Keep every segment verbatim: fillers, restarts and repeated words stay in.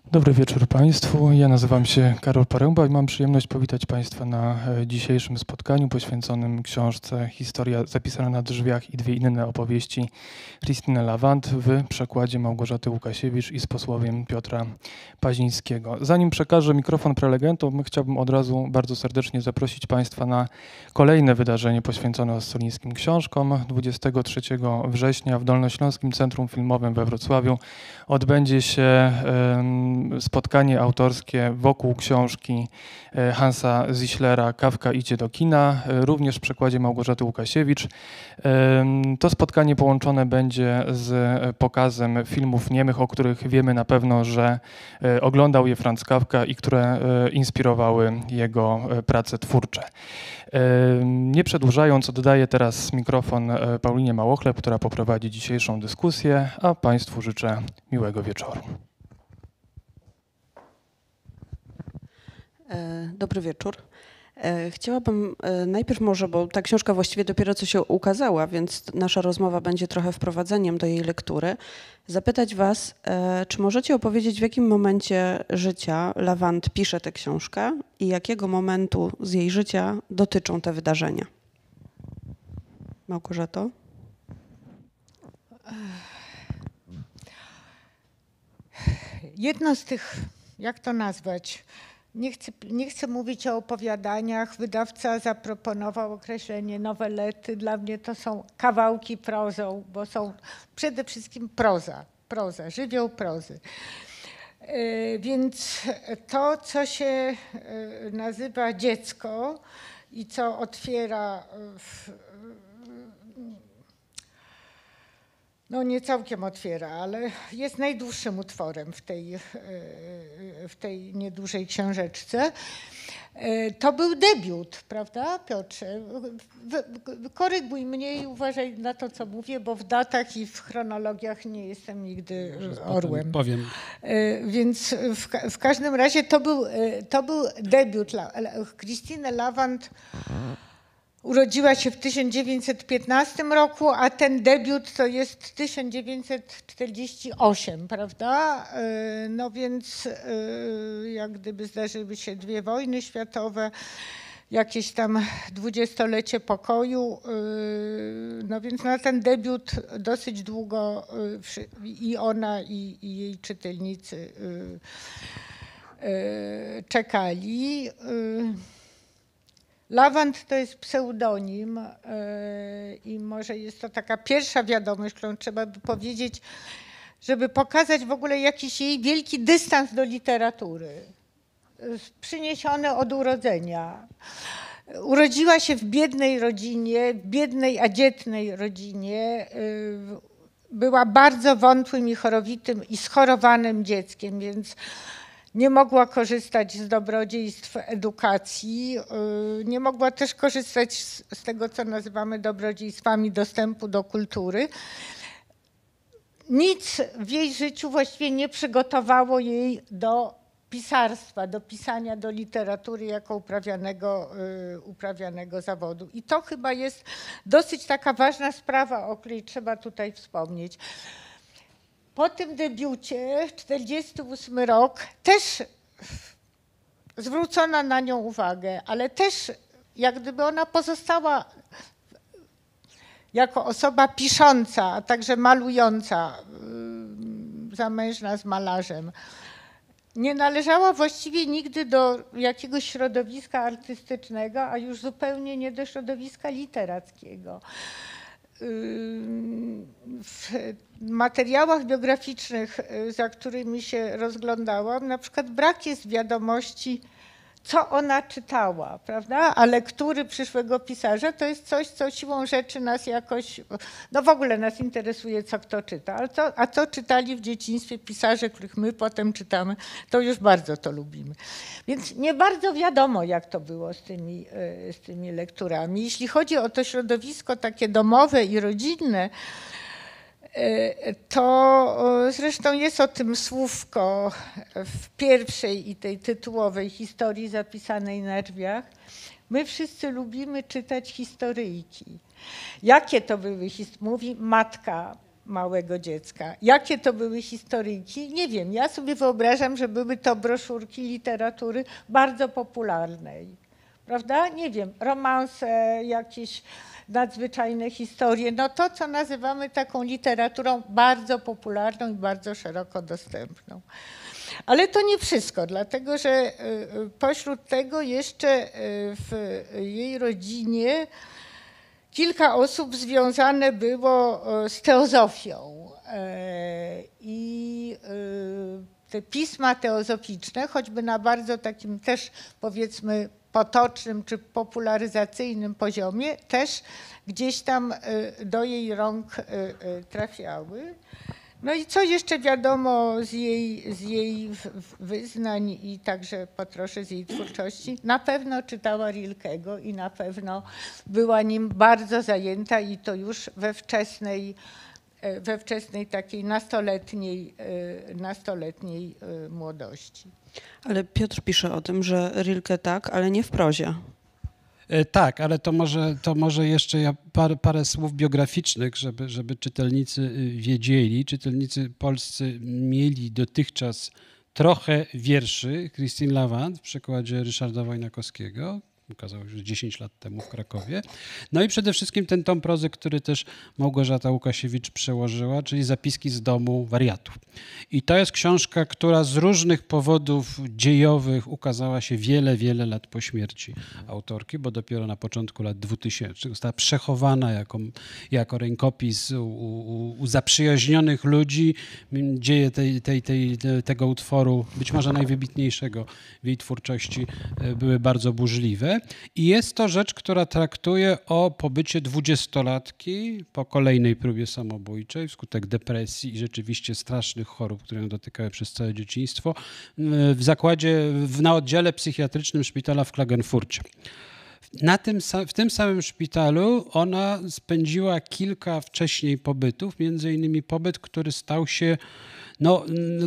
Dobry wieczór Państwu. Ja nazywam się Karol Poręba i mam przyjemność powitać Państwa na dzisiejszym spotkaniu poświęconym książce Historia zapisana na drzwiach i dwie inne opowieści Christiny Lavand w przekładzie Małgorzaty Łukasiewicz i z posłowiem Piotra Pazińskiego. Zanim przekażę mikrofon prelegentom, chciałbym od razu bardzo serdecznie zaprosić Państwa na kolejne wydarzenie poświęcone Ossolińskim książkom. dwudziestego trzeciego września w Dolnośląskim Centrum Filmowym we Wrocławiu odbędzie się um, spotkanie autorskie wokół książki Hansa Zislera Kafka idzie do kina, również w przekładzie Małgorzaty Łukasiewicz. To spotkanie połączone będzie z pokazem filmów niemych, o których wiemy na pewno, że oglądał je Franz Kafka i które inspirowały jego prace twórcze. Nie przedłużając, oddaję teraz mikrofon Paulinie Małochleb, która poprowadzi dzisiejszą dyskusję, a Państwu życzę miłego wieczoru. Dobry wieczór. Chciałabym najpierw może, bo ta książka właściwie dopiero co się ukazała, więc nasza rozmowa będzie trochę wprowadzeniem do jej lektury, zapytać Was, czy możecie opowiedzieć, w jakim momencie życia Lavand pisze tę książkę i jakiego momentu z jej życia dotyczą te wydarzenia? Małgorzato? Jedno z tych, jak to nazwać, Nie chcę, nie chcę mówić o opowiadaniach. Wydawca zaproponował określenie nowelety. Dla mnie to są kawałki prozą, bo są przede wszystkim proza, proza, żywioł prozy. Więc to, co się nazywa dziecko i co otwiera, no nie całkiem otwiera, ale jest najdłuższym utworem w tej, w tej niedużej książeczce. To był debiut, prawda, Piotrze? Koryguj mnie i uważaj na to, co mówię, bo w datach i w chronologiach nie jestem nigdy orłem. Powiem. Więc w, w każdym razie to był, to był debiut. Christine Lavand urodziła się w tysiąc dziewięćset piętnastym roku, a ten debiut to jest tysiąc dziewięćset czterdziesty ósmy, prawda? No więc jak gdyby zdarzyły się dwie wojny światowe, jakieś tam dwudziestolecie pokoju, no więc na ten debiut dosyć długo i ona, i, i jej czytelnicy czekali. Lavand to jest pseudonim i może jest to taka pierwsza wiadomość, którą trzeba by powiedzieć, żeby pokazać w ogóle jakiś jej wielki dystans do literatury, przyniesiony od urodzenia. Urodziła się w biednej rodzinie, biednej, a dzietnej rodzinie. Była bardzo wątłym i chorowitym i schorowanym dzieckiem, więc nie mogła korzystać z dobrodziejstw edukacji, nie mogła też korzystać z tego, co nazywamy dobrodziejstwami dostępu do kultury. Nic w jej życiu właściwie nie przygotowało jej do pisarstwa, do pisania, do literatury jako uprawianego, uprawianego zawodu. I to chyba jest dosyć taka ważna sprawa, o której trzeba tutaj wspomnieć. Po tym debiucie, czterdziesty ósmy rok, też zwrócono na nią uwagę, ale też jak gdyby ona pozostała jako osoba pisząca, a także malująca, zamężna z malarzem. Nie należała właściwie nigdy do jakiegoś środowiska artystycznego, a już zupełnie nie do środowiska literackiego. W materiałach biograficznych, za którymi się rozglądałam, na przykład brak jest wiadomości, co ona czytała, prawda? A lektury przyszłego pisarza to jest coś, co siłą rzeczy nas jakoś, no w ogóle nas interesuje, co kto czyta. Ale to, a co czytali w dzieciństwie pisarze, których my potem czytamy, to już bardzo to lubimy. Więc nie bardzo wiadomo, jak to było z tymi, z tymi lekturami. Jeśli chodzi o to środowisko takie domowe i rodzinne, to zresztą jest o tym słówko w pierwszej i tej tytułowej historii zapisanej na drzwiach. My wszyscy lubimy czytać historyjki. Jakie to były historie? Mówi matka małego dziecka. Jakie to były historyjki? Nie wiem. Ja sobie wyobrażam, że były to broszurki literatury bardzo popularnej. Prawda? Nie wiem, romanse, jakieś nadzwyczajne historie. No to, co nazywamy taką literaturą bardzo popularną i bardzo szeroko dostępną. Ale to nie wszystko, dlatego że pośród tego jeszcze w jej rodzinie kilka osób związane było z teozofią. I te pisma teozoficzne, choćby na bardzo takim też powiedzmy potocznym czy popularyzacyjnym poziomie, też gdzieś tam do jej rąk trafiały. No i co jeszcze wiadomo z jej, z jej wyznań i także po trosze z jej twórczości? Na pewno czytała Rilkego i na pewno była nim bardzo zajęta i to już we wczesnej, we wczesnej takiej nastoletniej, nastoletniej młodości. Ale Piotr pisze o tym, że Rilke tak, ale nie w prozie. Tak, ale to może, to może jeszcze ja parę, parę słów biograficznych, żeby, żeby czytelnicy wiedzieli. Czytelnicy polscy mieli dotychczas trochę wierszy Christine Lavand w przykładzie Ryszarda Wojnakowskiego. Ukazał już dziesięć lat temu w Krakowie. No i przede wszystkim ten tom prozy, który też Małgorzata Łukasiewicz przełożyła, czyli Zapiski z domu wariatów. I to jest książka, która z różnych powodów dziejowych ukazała się wiele, wiele lat po śmierci autorki, bo dopiero na początku lat dwutysięcznych została przechowana jako, jako rękopis u, u, u zaprzyjaźnionych ludzi. Dzieje tej, tej, tej, tego utworu, być może najwybitniejszego w jej twórczości, były bardzo burzliwe. I jest to rzecz, która traktuje o pobycie dwudziestolatki po kolejnej próbie samobójczej wskutek depresji i rzeczywiście strasznych chorób, które ją dotykały przez całe dzieciństwo, w zakładzie, na oddziale psychiatrycznym szpitala w Klagenfurcie. Na tym, w tym samym szpitalu ona spędziła kilka wcześniej pobytów, między innymi pobyt, który stał się no,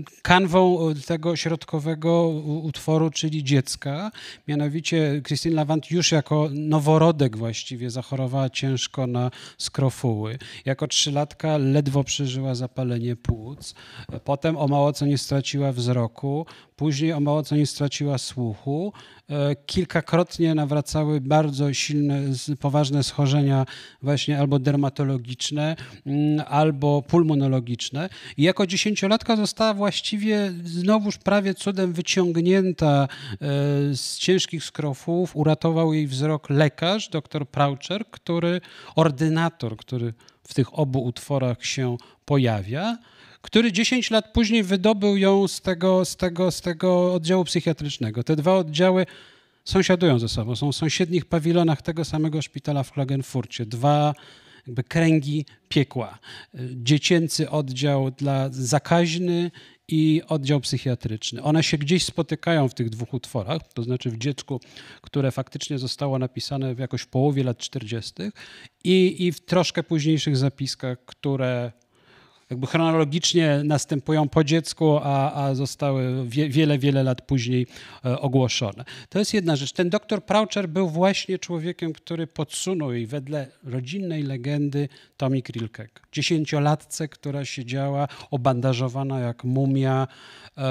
kanwą tego środkowego utworu, czyli Dziecka. Mianowicie Christine Lavand już jako noworodek właściwie zachorowała ciężko na skrofuły. Jako trzylatka ledwo przeżyła zapalenie płuc. Potem o mało co nie straciła wzroku. Później o mało co nie straciła słuchu. Kilkakrotnie nawracały bardzo silne, poważne schorzenia właśnie albo dermatologiczne, albo pulmonologiczne. I jako dziesięciolatka została właściwie znowuż prawie cudem wyciągnięta z ciężkich skrofułów. Uratował jej wzrok lekarz, dr Praucher, który, ordynator, który w tych obu utworach się pojawia, który dziesięć lat później wydobył ją z tego, z tego, z tego oddziału psychiatrycznego. Te dwa oddziały sąsiadują ze sobą, są w sąsiednich pawilonach tego samego szpitala w Klagenfurcie. Dwa jakby kręgi piekła. Dziecięcy oddział dla zakaźny i oddział psychiatryczny. One się gdzieś spotykają w tych dwóch utworach, to znaczy w Dziecku, które faktycznie zostało napisane jakoś w połowie lat czterdziestych i, i w troszkę późniejszych zapiskach, które jakby chronologicznie następują po Dziecku, a, a zostały wie, wiele, wiele lat później e, ogłoszone. To jest jedna rzecz. Ten doktor Praucher był właśnie człowiekiem, który podsunął jej wedle rodzinnej legendy tomik Rilkego. Dziesięciolatce, która siedziała obandażowana jak mumia, e,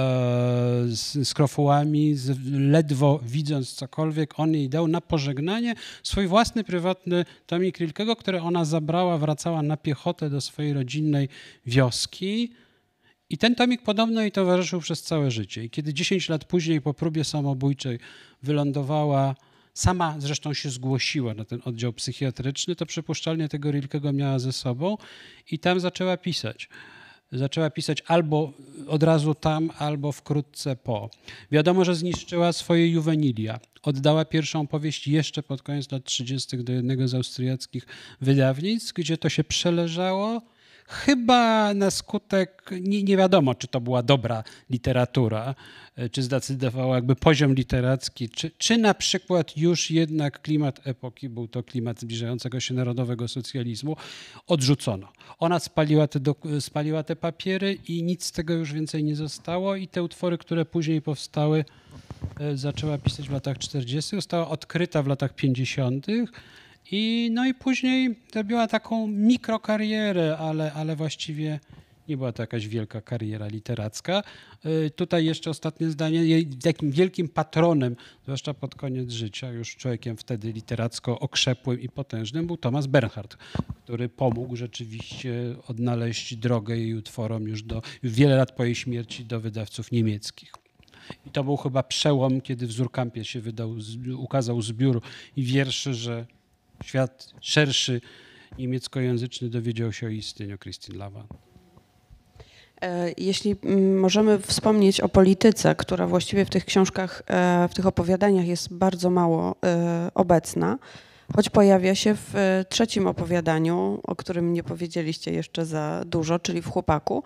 z skrofułami, z, ledwo widząc cokolwiek. On jej dał na pożegnanie swój własny, prywatny tomik Rilkego, który ona zabrała, wracała na piechotę do swojej rodzinnej wioski i ten tomik podobno jej towarzyszył przez całe życie. I kiedy dziesięć lat później po próbie samobójczej wylądowała, sama zresztą się zgłosiła na ten oddział psychiatryczny, to przypuszczalnie tego Rilkego miała ze sobą i tam zaczęła pisać. Zaczęła pisać albo od razu tam, albo wkrótce po. Wiadomo, że zniszczyła swoje juwenilia. Oddała pierwszą powieść jeszcze pod koniec lat trzydziestych do jednego z austriackich wydawnictw, gdzie to się przeleżało. Chyba na skutek, nie, nie wiadomo, czy to była dobra literatura, czy zdecydował jakby poziom literacki, czy, czy na przykład już jednak klimat epoki, był to klimat zbliżającego się narodowego socjalizmu, odrzucono. Ona spaliła te, spaliła te papiery i nic z tego już więcej nie zostało i te utwory, które później powstały, zaczęła pisać w latach czterdziestych, została odkryta w latach pięćdziesiątych. I, no i później zrobiła taką mikrokarierę, ale, ale właściwie nie była to jakaś wielka kariera literacka. Tutaj jeszcze ostatnie zdanie. Jej takim wielkim patronem, zwłaszcza pod koniec życia, już człowiekiem wtedy literacko okrzepłym i potężnym, był Thomas Bernhard, który pomógł rzeczywiście odnaleźć drogę jej utworom już, do, już wiele lat po jej śmierci do wydawców niemieckich. I to był chyba przełom, kiedy w Surkampie się wydał, ukazał zbiór i wierszy, że świat szerszy, niemieckojęzyczny dowiedział się o istnieniu Christine Lavand. Jeśli możemy wspomnieć o polityce, która właściwie w tych książkach, w tych opowiadaniach jest bardzo mało obecna, choć pojawia się w trzecim opowiadaniu, o którym nie powiedzieliście jeszcze za dużo, czyli w Chłopaku,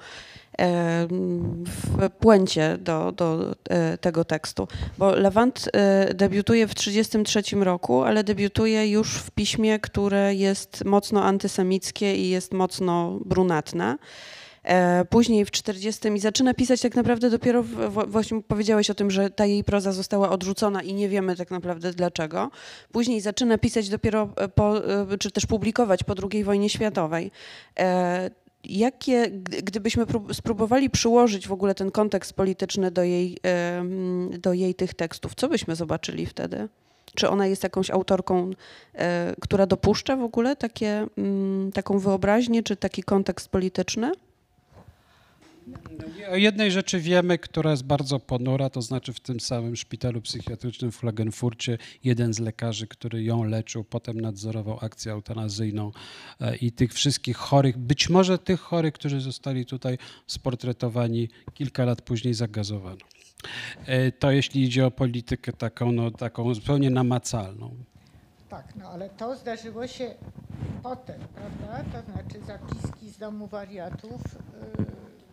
w puencie do, do tego tekstu. Bo Lavand debiutuje w trzydziestym trzecim roku, ale debiutuje już w piśmie, które jest mocno antysemickie i jest mocno brunatne. Później w czterdziestym i zaczyna pisać tak naprawdę dopiero, w, właśnie powiedziałeś o tym, że ta jej proza została odrzucona i nie wiemy tak naprawdę dlaczego. Później zaczyna pisać dopiero po, czy też publikować po drugiej wojnie światowej. Jakie, gdybyśmy spróbowali przyłożyć w ogóle ten kontekst polityczny do jej, do jej tych tekstów, co byśmy zobaczyli wtedy? Czy ona jest jakąś autorką, która dopuszcza w ogóle takie, taką wyobraźnię, czy taki kontekst polityczny? O jednej rzeczy wiemy, która jest bardzo ponura, to znaczy w tym samym szpitalu psychiatrycznym w Klagenfurcie jeden z lekarzy, który ją leczył, potem nadzorował akcję eutanazyjną i tych wszystkich chorych, być może tych chorych, którzy zostali tutaj sportretowani, kilka lat później zagazowano. To jeśli idzie o politykę taką, no, taką zupełnie namacalną. Tak, no ale to zdarzyło się potem, prawda? To znaczy zapiski z domu wariatów yy,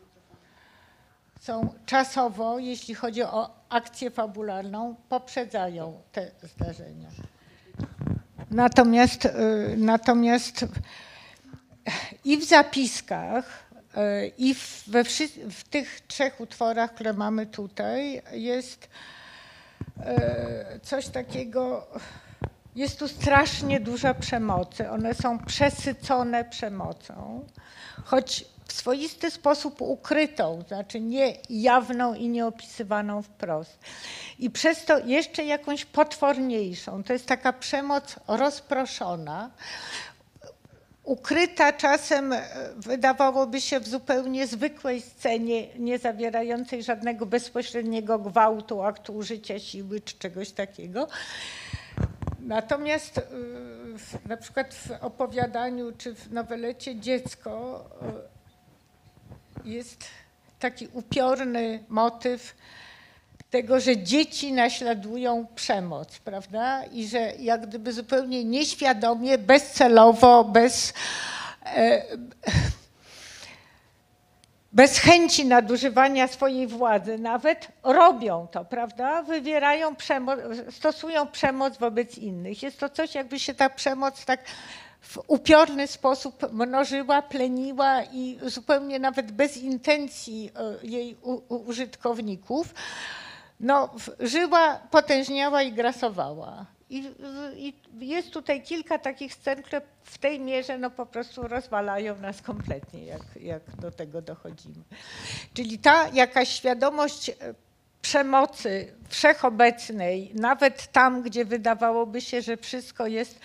są czasowo, jeśli chodzi o akcję fabularną, poprzedzają te zdarzenia. Natomiast, yy, natomiast i w zapiskach, yy, i w, we wszy, w tych trzech utworach, które mamy tutaj, jest yy, coś takiego. Jest tu strasznie dużo przemocy. One są przesycone przemocą, choć w swoisty sposób ukrytą, znaczy nie jawną i nie opisywaną wprost. I przez to jeszcze jakąś potworniejszą. To jest taka przemoc rozproszona, ukryta czasem, wydawałoby się, w zupełnie zwykłej scenie, nie zawierającej żadnego bezpośredniego gwałtu, aktu użycia siły czy czegoś takiego. Natomiast na przykład w opowiadaniu czy w nowelecie Dziecko jest taki upiorny motyw tego, że dzieci naśladują przemoc, prawda? I że jak gdyby zupełnie nieświadomie, bezcelowo, bez, bez chęci nadużywania swojej władzy nawet robią to, prawda? Wywierają przemoc, stosują przemoc wobec innych. Jest to coś, jakby się ta przemoc tak w upiorny sposób mnożyła, pleniła i zupełnie nawet bez intencji jej u, u, użytkowników, no, żyła, potężniała i grasowała. I, I jest tutaj kilka takich scen, które w tej mierze no, po prostu rozwalają nas kompletnie, jak, jak do tego dochodzimy. Czyli ta jakaś świadomość przemocy wszechobecnej, nawet tam, gdzie wydawałoby się, że wszystko jest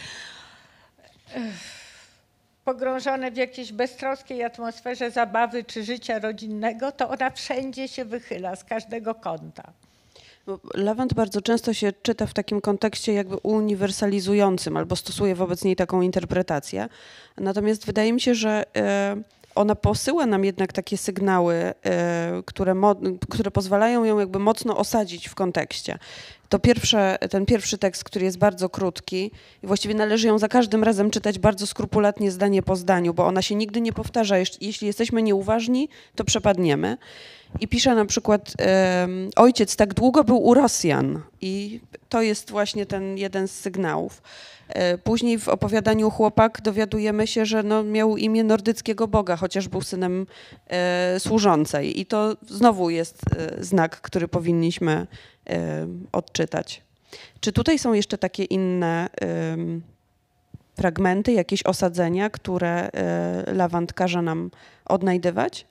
pogrążone w jakiejś beztroskiej atmosferze zabawy czy życia rodzinnego, to ona wszędzie się wychyla, z każdego kąta. Lavand bardzo często się czyta w takim kontekście jakby uniwersalizującym albo stosuje wobec niej taką interpretację. Natomiast wydaje mi się, że ona posyła nam jednak takie sygnały, które, które pozwalają ją jakby mocno osadzić w kontekście. To pierwsze, ten pierwszy tekst, który jest bardzo krótki i właściwie należy ją za każdym razem czytać bardzo skrupulatnie, zdanie po zdaniu, bo ona się nigdy nie powtarza. Jeśli jesteśmy nieuważni, to przepadniemy. I pisze na przykład, um, ojciec tak długo był u Rosjan i to jest właśnie ten jeden z sygnałów. Później w opowiadaniu Chłopak dowiadujemy się, że no, miał imię nordyckiego boga, chociaż był synem e, służącej. I to znowu jest e, znak, który powinniśmy e, odczytać. Czy tutaj są jeszcze takie inne, e, fragmenty, jakieś osadzenia, które Lawand każe nam odnajdywać?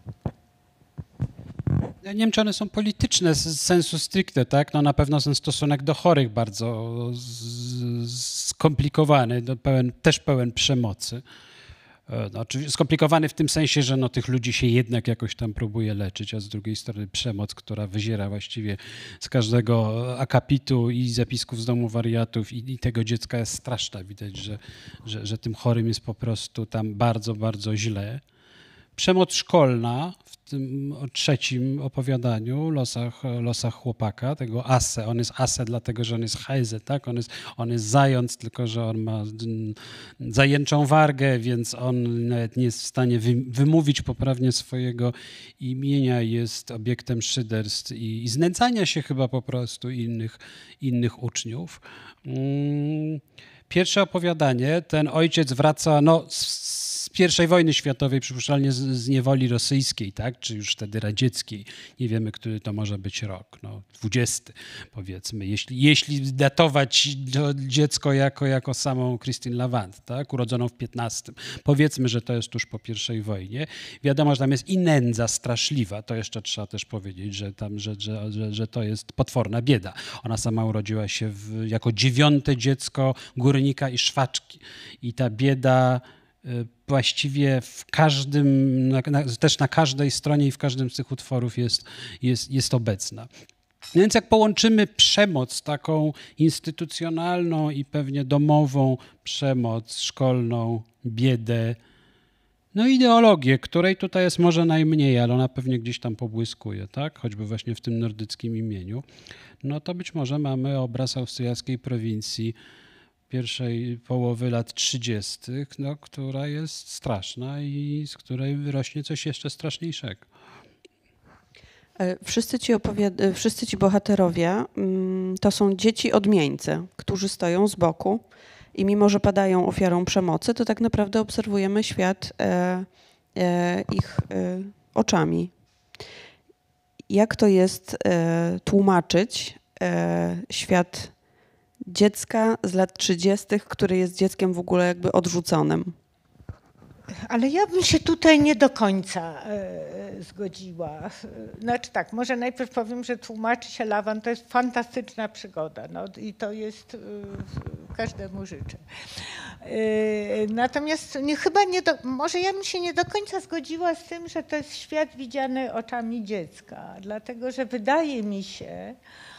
Ja nie wiem, czy one są polityczne z sensu stricte, tak? No na pewno ten stosunek do chorych bardzo skomplikowany, no pełen, też pełen przemocy. No, oczywiście skomplikowany w tym sensie, że no, tych ludzi się jednak jakoś tam próbuje leczyć, a z drugiej strony przemoc, która wyziera właściwie z każdego akapitu i zapisków z domu wariatów i, i tego dziecka jest straszna. Widać, że, że, że tym chorym jest po prostu tam bardzo, bardzo źle. Przemoc szkolna w tym trzecim opowiadaniu, losach, losach chłopaka, tego Asse. On jest Asse dlatego, że on jest Heise, tak? On jest, on jest zając, tylko że on ma zajęczą wargę, więc on nawet nie jest w stanie wy, wymówić poprawnie swojego imienia, jest obiektem szyderstw i, i znęcania się chyba po prostu innych, innych uczniów. Pierwsze opowiadanie, ten ojciec wraca, no z pierwszej wojny światowej, przypuszczalnie z, z niewoli rosyjskiej, tak, czy już wtedy radzieckiej. Nie wiemy, który to może być rok, no dwudziesty powiedzmy, jeśli, jeśli datować dziecko jako, jako samą Christine Lavand, tak, urodzoną w piętnastym. Powiedzmy, że to jest tuż po pierwszej wojnie. Wiadomo, że tam jest i nędza straszliwa, to jeszcze trzeba też powiedzieć, że, tam, że, że, że, że to jest potworna bieda. Ona sama urodziła się w, jako dziewiąte dziecko górnika i szwaczki i ta bieda właściwie w każdym, na, na, też na każdej stronie i w każdym z tych utworów jest, jest, jest obecna. Więc jak połączymy przemoc taką instytucjonalną i pewnie domową przemoc, szkolną, biedę, no ideologię, której tutaj jest może najmniej, ale ona pewnie gdzieś tam pobłyskuje, tak? Choćby właśnie w tym nordyckim imieniu, no to być może mamy obraz austriackiej prowincji pierwszej połowy lat trzydziestych, no, która jest straszna i z której wyrośnie coś jeszcze straszniejszego. Wszyscy ci, opowiad- wszyscy ci bohaterowie to są dzieci odmieńcy, którzy stoją z boku i mimo, że padają ofiarą przemocy, to tak naprawdę obserwujemy świat e, e, ich e, oczami. Jak to jest e, tłumaczyć e, świat dziecka z lat trzydziestych, który jest dzieckiem w ogóle jakby odrzuconym? Ale ja bym się tutaj nie do końca e, zgodziła. Znaczy tak, może najpierw powiem, że tłumaczy się Lawand, to jest fantastyczna przygoda, no, i to jest, e, każdemu życzę. E, natomiast nie, chyba nie do, może ja bym się nie do końca zgodziła z tym, że to jest świat widziany oczami dziecka, dlatego że wydaje mi się,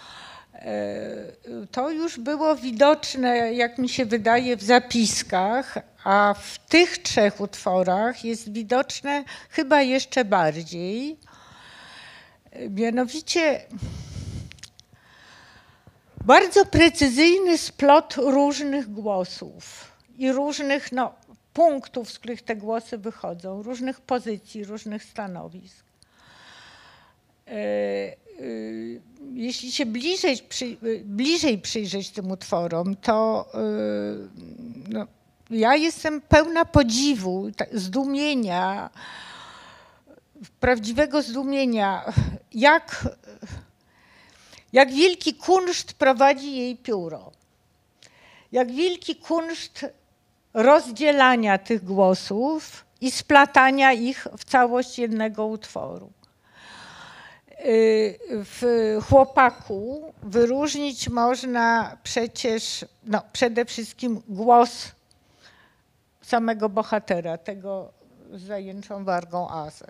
to już było widoczne, jak mi się wydaje, w zapiskach, a w tych trzech utworach jest widoczne chyba jeszcze bardziej. Mianowicie bardzo precyzyjny splot różnych głosów i różnych no, punktów, z których te głosy wychodzą, różnych pozycji, różnych stanowisk. Jeśli się bliżej, przy, bliżej przyjrzeć tym utworom, to no, ja jestem pełna podziwu, zdumienia, prawdziwego zdumienia, jak, jak wielki kunszt prowadzi jej pióro. Jak wielki kunszt rozdzielania tych głosów i splatania ich w całość jednego utworu. W chłopaku wyróżnić można przecież no, przede wszystkim głos samego bohatera, tego z zajęczą wargą Asse.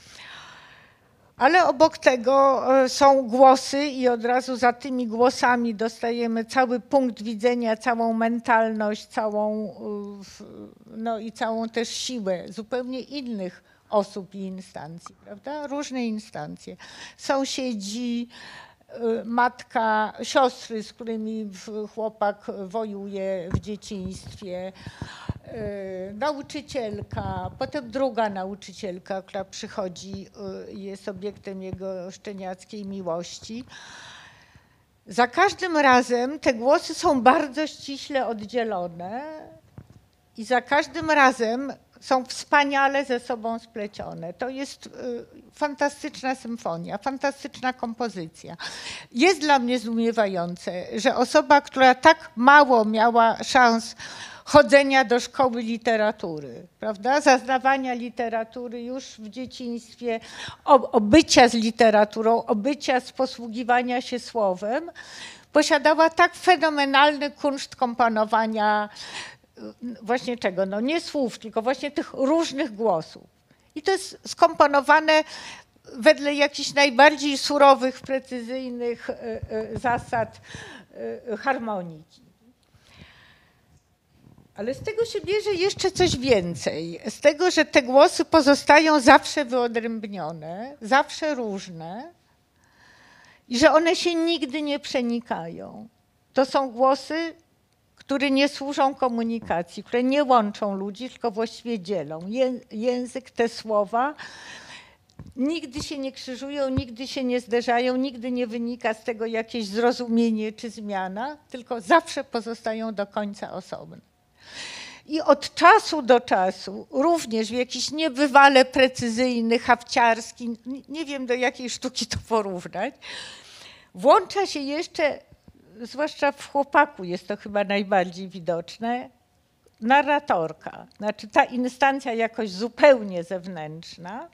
Ale obok tego są głosy i od razu za tymi głosami dostajemy cały punkt widzenia, całą mentalność, całą, no i całą też siłę zupełnie innych osób i instancji, prawda? Różne instancje. Sąsiedzi, matka, siostry, z którymi chłopak wojuje w dzieciństwie, nauczycielka, potem druga nauczycielka, która przychodzi, jest obiektem jego szczeniackiej miłości. Za każdym razem te głosy są bardzo ściśle oddzielone i za każdym razem są wspaniale ze sobą splecione. To jest fantastyczna symfonia, fantastyczna kompozycja. Jest dla mnie zdumiewające, że osoba, która tak mało miała szans chodzenia do szkoły literatury, prawda? Zaznawania literatury już w dzieciństwie, obycia z literaturą, obycia z posługiwania się słowem, posiadała tak fenomenalny kunszt komponowania właśnie czego? No nie słów, tylko właśnie tych różnych głosów. I to jest skomponowane wedle jakichś najbardziej surowych, precyzyjnych zasad harmoniki. Ale z tego się bierze jeszcze coś więcej. Z tego, że te głosy pozostają zawsze wyodrębnione, zawsze różne i że one się nigdy nie przenikają. To są głosy, które nie służą komunikacji, które nie łączą ludzi, tylko właściwie dzielą. Język, te słowa nigdy się nie krzyżują, nigdy się nie zderzają, nigdy nie wynika z tego jakieś zrozumienie czy zmiana, tylko zawsze pozostają do końca osobne. I od czasu do czasu, również w jakiś niebywale precyzyjny, hafciarski, nie wiem do jakiej sztuki to porównać, włącza się jeszcze, zwłaszcza w Chłopaku jest to chyba najbardziej widoczne, narratorka. Znaczy ta instancja jakoś zupełnie zewnętrzna,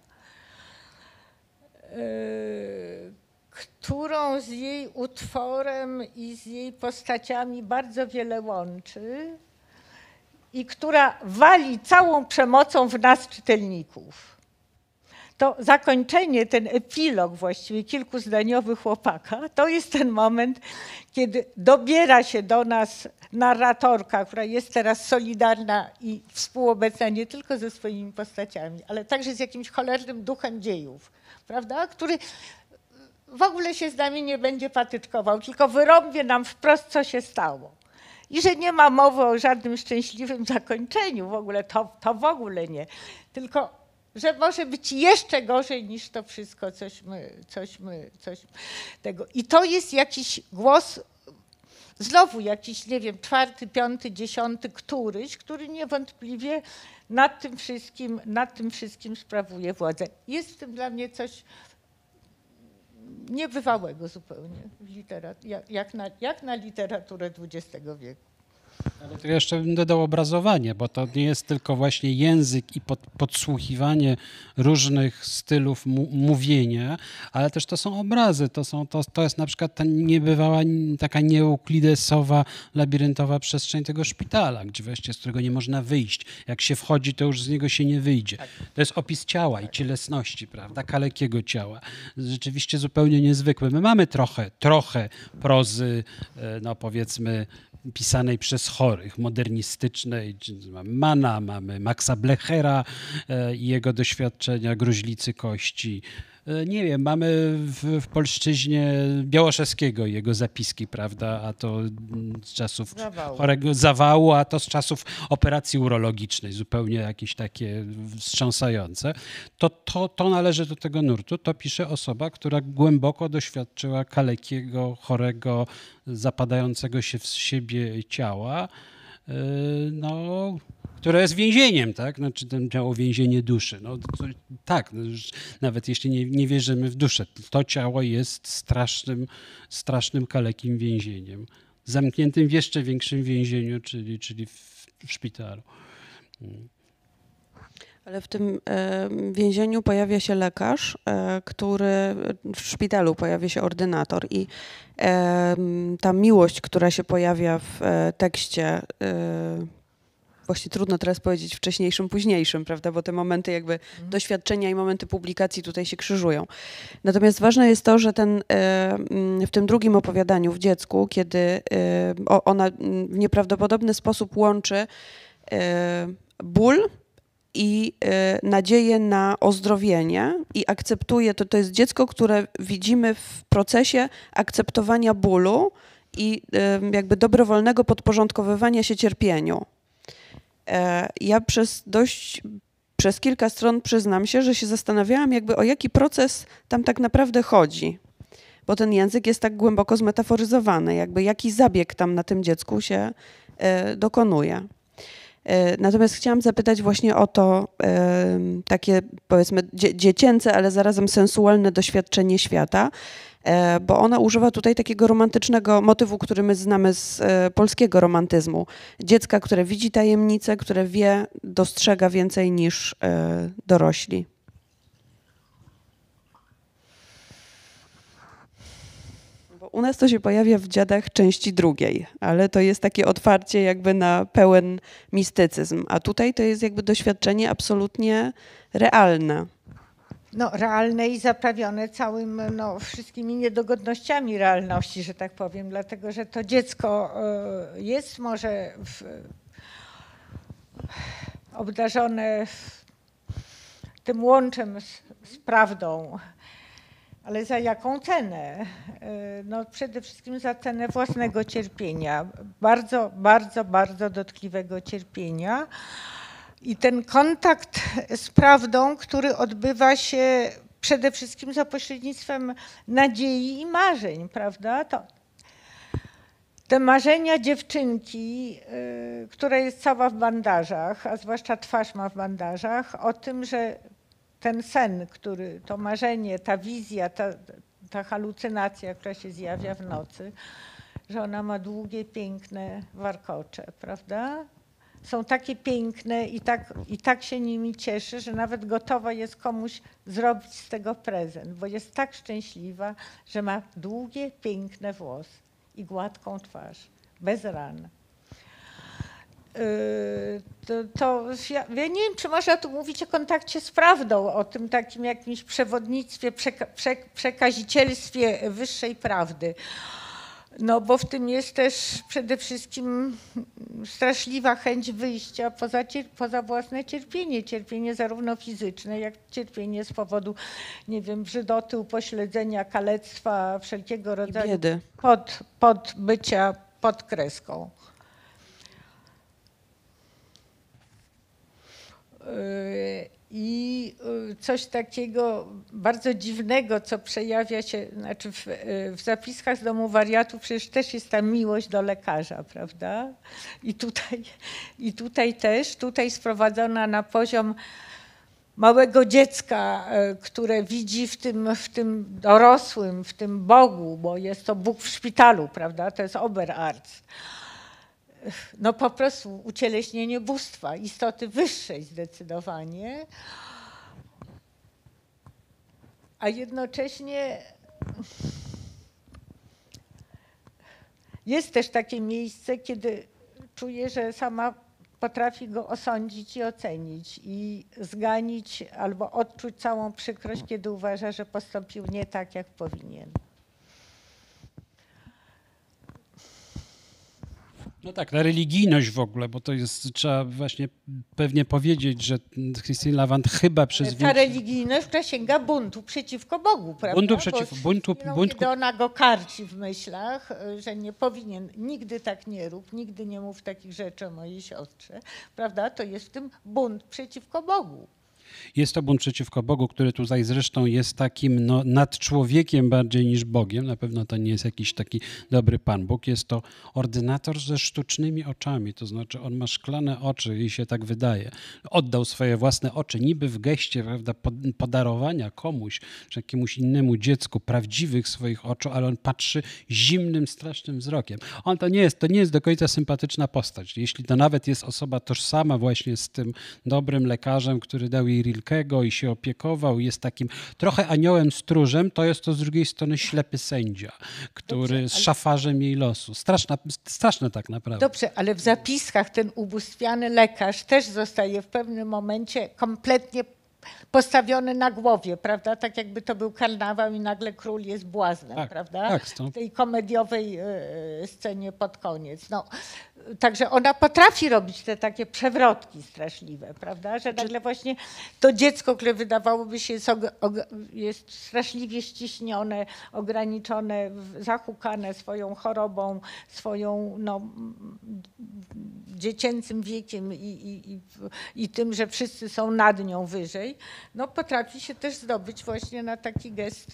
yy, którą z jej utworem i z jej postaciami bardzo wiele łączy i która wali całą przemocą w nas czytelników. To zakończenie, ten epilog właściwie kilkuzdaniowy Chłopaka, to jest ten moment, kiedy dobiera się do nas narratorka, która jest teraz solidarna i współobecna nie tylko ze swoimi postaciami, ale także z jakimś cholernym duchem dziejów, prawda? Który w ogóle się z nami nie będzie patyczkował, tylko wyrąbie nam wprost, co się stało. I że nie ma mowy o żadnym szczęśliwym zakończeniu, w ogóle to, to w ogóle nie, tylko że może być jeszcze gorzej niż to wszystko, cośmy, cośmy, coś tego. I to jest jakiś głos, znowu jakiś, nie wiem, czwarty, piąty, dziesiąty, któryś, który niewątpliwie nad tym wszystkim, nad tym wszystkim sprawuje władzę. Jest w tym dla mnie coś niebywałego zupełnie, w literat- jak, jak, na, jak na literaturę dwudziestego wieku. Ale to jeszcze bym dodał obrazowanie, bo to nie jest tylko właśnie język i pod, podsłuchiwanie różnych stylów mu, mówienia, ale też to są obrazy. To, są, to, to jest na przykład ta niebywała, taka nieuklidesowa, labiryntowa przestrzeń tego szpitala, gdzie właściwie z którego nie można wyjść. Jak się wchodzi, to już z niego się nie wyjdzie. To jest opis ciała i cielesności, prawda, kalekiego ciała. Rzeczywiście zupełnie niezwykły. My mamy trochę, trochę prozy, no powiedzmy, pisanej przez chorych, modernistycznej. Mamy Manna, mamy Maxa Blechera i jego doświadczenia, Gruźlicy kości. Nie wiem, mamy w, w polszczyźnie Białoszewskiego i jego zapiski, prawda, a to z czasów Zawału. chorego zawału, a to z czasów operacji urologicznej, zupełnie jakieś takie wstrząsające. To, to, to należy do tego nurtu. To pisze osoba, która głęboko doświadczyła kalekiego, chorego, zapadającego się w siebie ciała, no, które jest więzieniem, tak? Znaczy ten ciało więzienie duszy. No, to, tak, no, nawet jeśli nie, nie wierzymy w duszę, to ciało jest strasznym, strasznym kalekim więzieniem. Zamkniętym w jeszcze większym więzieniu, czyli, czyli w, w szpitalu. Ale w tym e, więzieniu pojawia się lekarz, e, który w szpitalu pojawia się ordynator i e, ta miłość, która się pojawia w e, tekście, e, właśnie trudno teraz powiedzieć wcześniejszym, późniejszym, prawda, bo te momenty jakby mhm. doświadczenia i momenty publikacji tutaj się krzyżują. Natomiast ważne jest to, że ten, w tym drugim opowiadaniu w dziecku, kiedy ona w nieprawdopodobny sposób łączy ból i nadzieję na ozdrowienie i akceptuje, to, to jest dziecko, które widzimy w procesie akceptowania bólu i jakby dobrowolnego podporządkowywania się cierpieniu. Ja przez dość, przez kilka stron przyznam się, że się zastanawiałam jakby o jaki proces tam tak naprawdę chodzi, bo ten język jest tak głęboko zmetaforyzowany, jakby jaki zabieg tam na tym dziecku się dokonuje. Natomiast chciałam zapytać właśnie o to takie powiedzmy dziecięce, ale zarazem sensualne doświadczenie świata. e, bo ona używa tutaj takiego romantycznego motywu, który my znamy z e, polskiego romantyzmu. Dziecka, które widzi tajemnicę, które wie, dostrzega więcej niż e, dorośli. U nas to się pojawia w Dziadach części drugiej, ale to jest takie otwarcie jakby na pełen mistycyzm, a tutaj to jest jakby doświadczenie absolutnie realne. No, realne i zaprawione całym, no, wszystkimi niedogodnościami realności, że tak powiem, dlatego że to dziecko jest może w, obdarzone tym łączem z, z prawdą, ale za jaką cenę? No przede wszystkim za cenę własnego cierpienia, bardzo, bardzo, bardzo dotkliwego cierpienia. I ten kontakt z prawdą, który odbywa się przede wszystkim za pośrednictwem nadziei i marzeń, prawda? To, te marzenia dziewczynki, y, która jest cała w bandażach, a zwłaszcza twarz ma w bandażach, o tym, że ten sen, który, to marzenie, ta wizja, ta, ta halucynacja, która się zjawia w nocy, że ona ma długie, piękne warkocze, prawda? Są takie piękne i tak, i tak się nimi cieszy, że nawet gotowa jest komuś zrobić z tego prezent, bo jest tak szczęśliwa, że ma długie, piękne włosy i gładką twarz, bez ran. To, to ja, ja nie wiem, czy można tu mówić o kontakcie z prawdą, o tym takim jakimś przewodnictwie, przeka, prze, przekazicielstwie wyższej prawdy. No bo w tym jest też przede wszystkim straszliwa chęć wyjścia poza, poza własne cierpienie. Cierpienie zarówno fizyczne, jak cierpienie z powodu, nie wiem, brzydoty, upośledzenia, kalectwa, wszelkiego rodzaju biedy. Pod, pod bycia pod kreską. I coś takiego bardzo dziwnego, co przejawia się, znaczy w, w zapiskach z Domu Wariatów przecież też jest ta miłość do lekarza, prawda? I tutaj, i tutaj też, tutaj sprowadzona na poziom małego dziecka, które widzi w tym, w tym dorosłym, w tym Bogu, bo jest to Bóg w szpitalu, prawda? To jest Oberarzt. No po prostu ucieleśnienie bóstwa, istoty wyższej zdecydowanie, a jednocześnie jest też takie miejsce, kiedy czuję, że sama potrafi go osądzić i ocenić i zganić albo odczuć całą przykrość, kiedy uważa, że postąpił nie tak, jak powinien. No tak, na religijność w ogóle, bo to jest, trzeba właśnie pewnie powiedzieć, że Christine Lavand chyba przez... Ta religijność, która sięga buntu przeciwko Bogu, prawda? Buntu przeciwko... Buntu, no, buntu, kiedy ona go karci w myślach, że nie powinien, nigdy tak nie rób, nigdy nie mów takich rzeczy o mojej siostrze, prawda? To jest w tym bunt przeciwko Bogu. Jest to bunt przeciwko Bogu, który tutaj zresztą jest takim no, nad człowiekiem bardziej niż Bogiem. Na pewno to nie jest jakiś taki dobry Pan Bóg. Jest to ordynator ze sztucznymi oczami, to znaczy on ma szklane oczy i się tak wydaje. Oddał swoje własne oczy niby w geście, prawda, podarowania komuś, czy jakiemuś innemu dziecku prawdziwych swoich oczu, ale on patrzy zimnym, strasznym wzrokiem. On to nie jest, to nie jest do końca sympatyczna postać. Jeśli to nawet jest osoba tożsama właśnie z tym dobrym lekarzem, który dał jej Rilkego i się opiekował, jest takim trochę aniołem stróżem, to jest to z drugiej strony ślepy sędzia, który Dobrze, jest ale... szafarzem jej losu. Straszna, straszne tak naprawdę. Dobrze, ale w zapiskach ten ubóstwiany lekarz też zostaje w pewnym momencie kompletnie postawiony na głowie, prawda? Tak jakby to był karnawał i nagle król jest błaznem, tak, prawda? Tak, stąd. W tej komediowej scenie pod koniec. No, także ona potrafi robić te takie przewrotki straszliwe, prawda? Że nagle właśnie to dziecko, które wydawałoby się jest, jest straszliwie ściśnione, ograniczone, zahukane swoją chorobą, swoją no, dziecięcym wiekiem i, i, i, i tym, że wszyscy są nad nią wyżej, no potrafi się też zdobyć właśnie na taki gest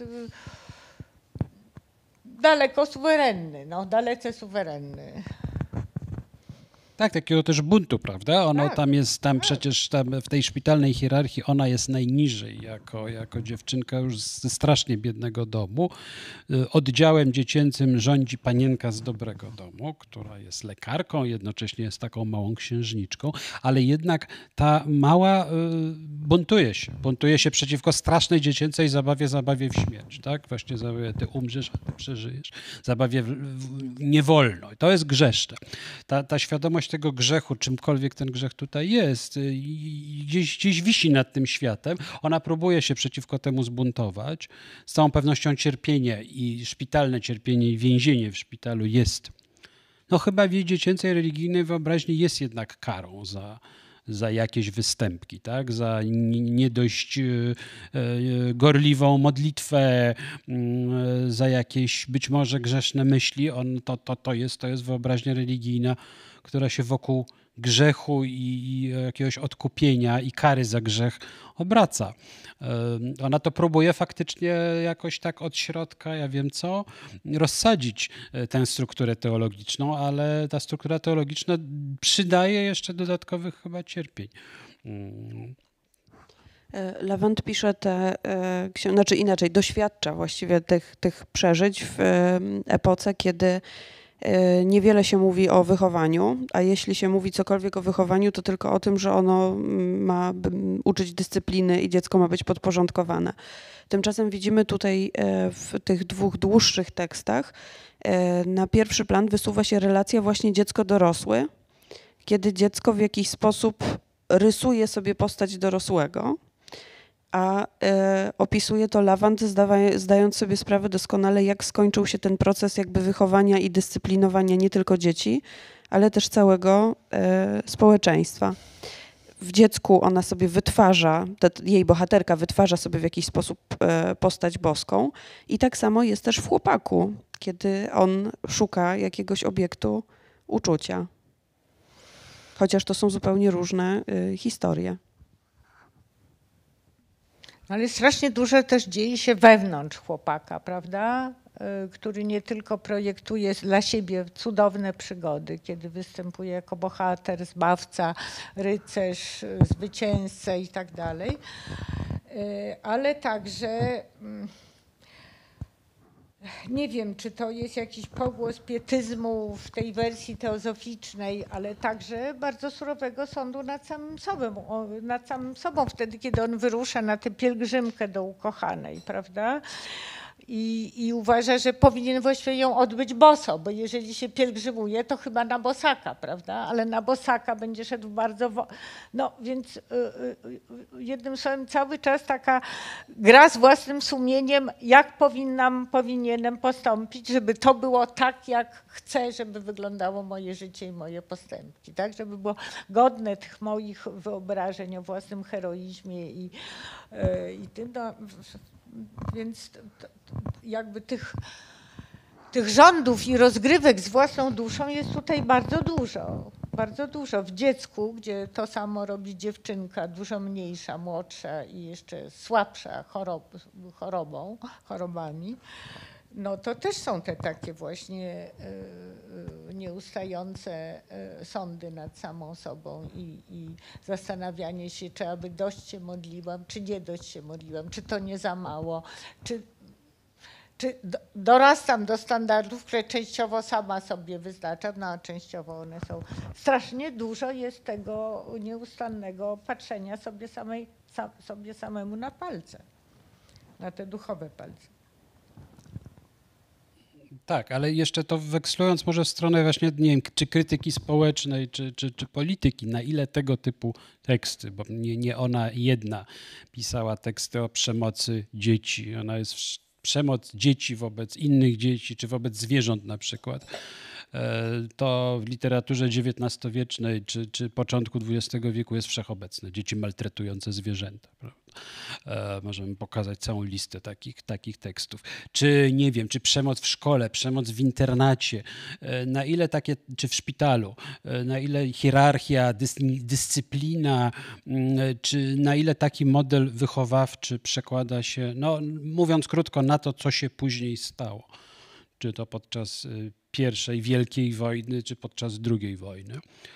daleko suwerenny, no dalece suwerenny. Tak, takiego też buntu, prawda? Ono Tak, tam jest, tam tak. przecież tam w tej szpitalnej hierarchii ona jest najniżej jako, jako dziewczynka już ze strasznie biednego domu. Y, Oddziałem dziecięcym rządzi panienka z dobrego domu, która jest lekarką, jednocześnie jest taką małą księżniczką, ale jednak ta mała y, buntuje się. Buntuje się przeciwko strasznej dziecięcej zabawie, zabawie w śmierć, tak? Właśnie zabawie, ty umrzesz, a ty przeżyjesz. Zabawie w, w, nie wolno. I to jest grzeszne. Ta, ta świadomość tego grzechu, czymkolwiek ten grzech tutaj jest, i gdzieś, gdzieś wisi nad tym światem. Ona próbuje się przeciwko temu zbuntować. Z całą pewnością cierpienie i szpitalne cierpienie i więzienie w szpitalu jest, no chyba w jej dziecięcej religijnej wyobraźni jest jednak karą za, za jakieś występki, tak? Za nie dość gorliwą modlitwę, za jakieś być może grzeszne myśli. On, to, to, to, jest, to jest wyobraźnia religijna, która się wokół grzechu i jakiegoś odkupienia i kary za grzech obraca. Ona to próbuje faktycznie jakoś tak od środka, ja wiem co, rozsadzić tę strukturę teologiczną, ale ta struktura teologiczna przydaje jeszcze dodatkowych chyba cierpień. Levent pisze te, znaczy inaczej, doświadcza właściwie tych, tych przeżyć w epoce, kiedy niewiele się mówi o wychowaniu, a jeśli się mówi cokolwiek o wychowaniu, to tylko o tym, że ono ma uczyć dyscypliny i dziecko ma być podporządkowane. Tymczasem widzimy tutaj w tych dwóch dłuższych tekstach na pierwszy plan wysuwa się relacja właśnie dziecko-dorosły, kiedy dziecko w jakiś sposób rysuje sobie postać dorosłego, a e, opisuje to Levent, zdając sobie sprawę doskonale, jak skończył się ten proces jakby wychowania i dyscyplinowania nie tylko dzieci, ale też całego e, społeczeństwa. W dziecku ona sobie wytwarza, ta, jej bohaterka wytwarza sobie w jakiś sposób e, postać boską i tak samo jest też w chłopaku, kiedy on szuka jakiegoś obiektu uczucia. Chociaż to są zupełnie różne e, historie. Ale strasznie dużo też dzieje się wewnątrz chłopaka, prawda? Który nie tylko projektuje dla siebie cudowne przygody, kiedy występuje jako bohater, zbawca, rycerz, zwycięzca i tak dalej, ale także nie wiem, czy to jest jakiś pogłos pietyzmu w tej wersji teozoficznej, ale także bardzo surowego sądu nad samym sobą, nad samym sobą wtedy, kiedy on wyrusza na tę pielgrzymkę do ukochanej, prawda? I, I uważa, że powinien właściwie ją odbyć boso, bo jeżeli się pielgrzymuje, to chyba na bosaka, prawda? Ale na bosaka będzie szedł bardzo... Wo- no więc y, y, jednym słowem cały czas taka gra z własnym sumieniem, jak powinnam, powinienem postąpić, żeby to było tak, jak chcę, żeby wyglądało moje życie i moje postępki, tak? Żeby było godne tych moich wyobrażeń o własnym heroizmie i, y, i tym. No, więc to, to, jakby tych, tych rządów i rozgrywek z własną duszą jest tutaj bardzo dużo. Bardzo dużo. W dziecku, gdzie to samo robi dziewczynka, dużo mniejsza, młodsza i jeszcze słabsza chorob, chorobą, chorobami, no to też są te takie właśnie y, y, nieustające y, sądy nad samą sobą i, i zastanawianie się, czy aby dość się modliłam, czy nie dość się modliłam, czy to nie za mało, czy, czy do, dorastam do standardów, które częściowo sama sobie wyznaczam, no a częściowo one są. Strasznie dużo jest tego nieustannego patrzenia sobie, samej, sam, sobie samemu na palce, na te duchowe palce. Tak, ale jeszcze to wekslując może w stronę właśnie, nie wiem, czy krytyki społecznej, czy, czy, czy polityki, na ile tego typu teksty, bo nie, nie ona jedna pisała teksty o przemocy dzieci, ona jest w, przemoc dzieci wobec innych dzieci, czy wobec zwierząt na przykład, to w literaturze dziewiętnastowiecznej czy, czy początku dwudziestego wieku jest wszechobecne. Dzieci maltretujące zwierzęta. Prawda? Możemy pokazać całą listę takich, takich tekstów. Czy nie wiem, czy przemoc w szkole, przemoc w internacie, na ile takie, czy w szpitalu, na ile hierarchia, dys, dyscyplina, czy na ile taki model wychowawczy przekłada się, no mówiąc krótko, na to, co się później stało. Czy to podczas pierwszej wielkiej wojny, czy podczas drugiej wojny.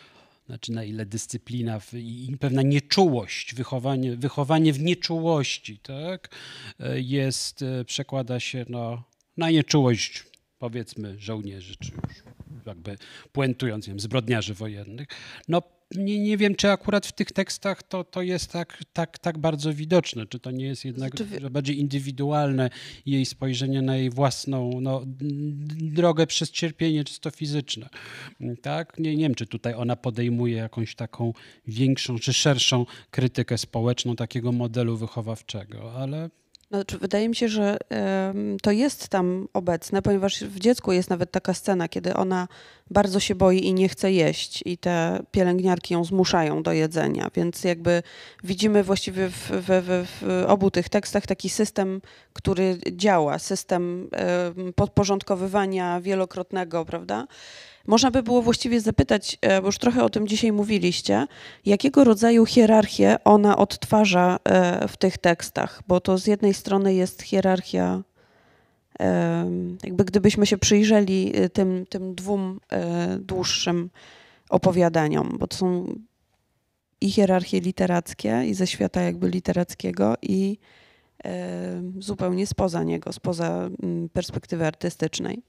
znaczy na ile dyscyplina w, i pewna nieczułość, wychowanie, wychowanie w nieczułości, tak, jest, przekłada się no, na nieczułość, powiedzmy, żołnierzy, czy już jakby puentując, nie wiem, zbrodniarzy wojennych. No nie, nie wiem, czy akurat w tych tekstach to, to jest tak, tak, tak bardzo widoczne, czy to nie jest jednak że bardziej indywidualne jej spojrzenie na jej własną no, drogę przez cierpienie czysto fizyczne. Tak? Nie, nie wiem, czy tutaj ona podejmuje jakąś taką większą czy szerszą krytykę społeczną takiego modelu wychowawczego, ale... Znaczy, wydaje mi się, że um, to jest tam obecne, ponieważ w dziecku jest nawet taka scena, kiedy ona bardzo się boi i nie chce jeść i te pielęgniarki ją zmuszają do jedzenia, więc jakby widzimy właściwie w, w, w, w obu tych tekstach taki system, który działa, system um, podporządkowywania wielokrotnego, prawda? Można by było właściwie zapytać, bo już trochę o tym dzisiaj mówiliście, jakiego rodzaju hierarchię ona odtwarza w tych tekstach, bo to z jednej strony jest hierarchia, jakby gdybyśmy się przyjrzeli tym, tym dwóm dłuższym opowiadaniom, bo to są i hierarchie literackie, i ze świata jakby literackiego, i zupełnie spoza niego, spoza perspektywy artystycznej.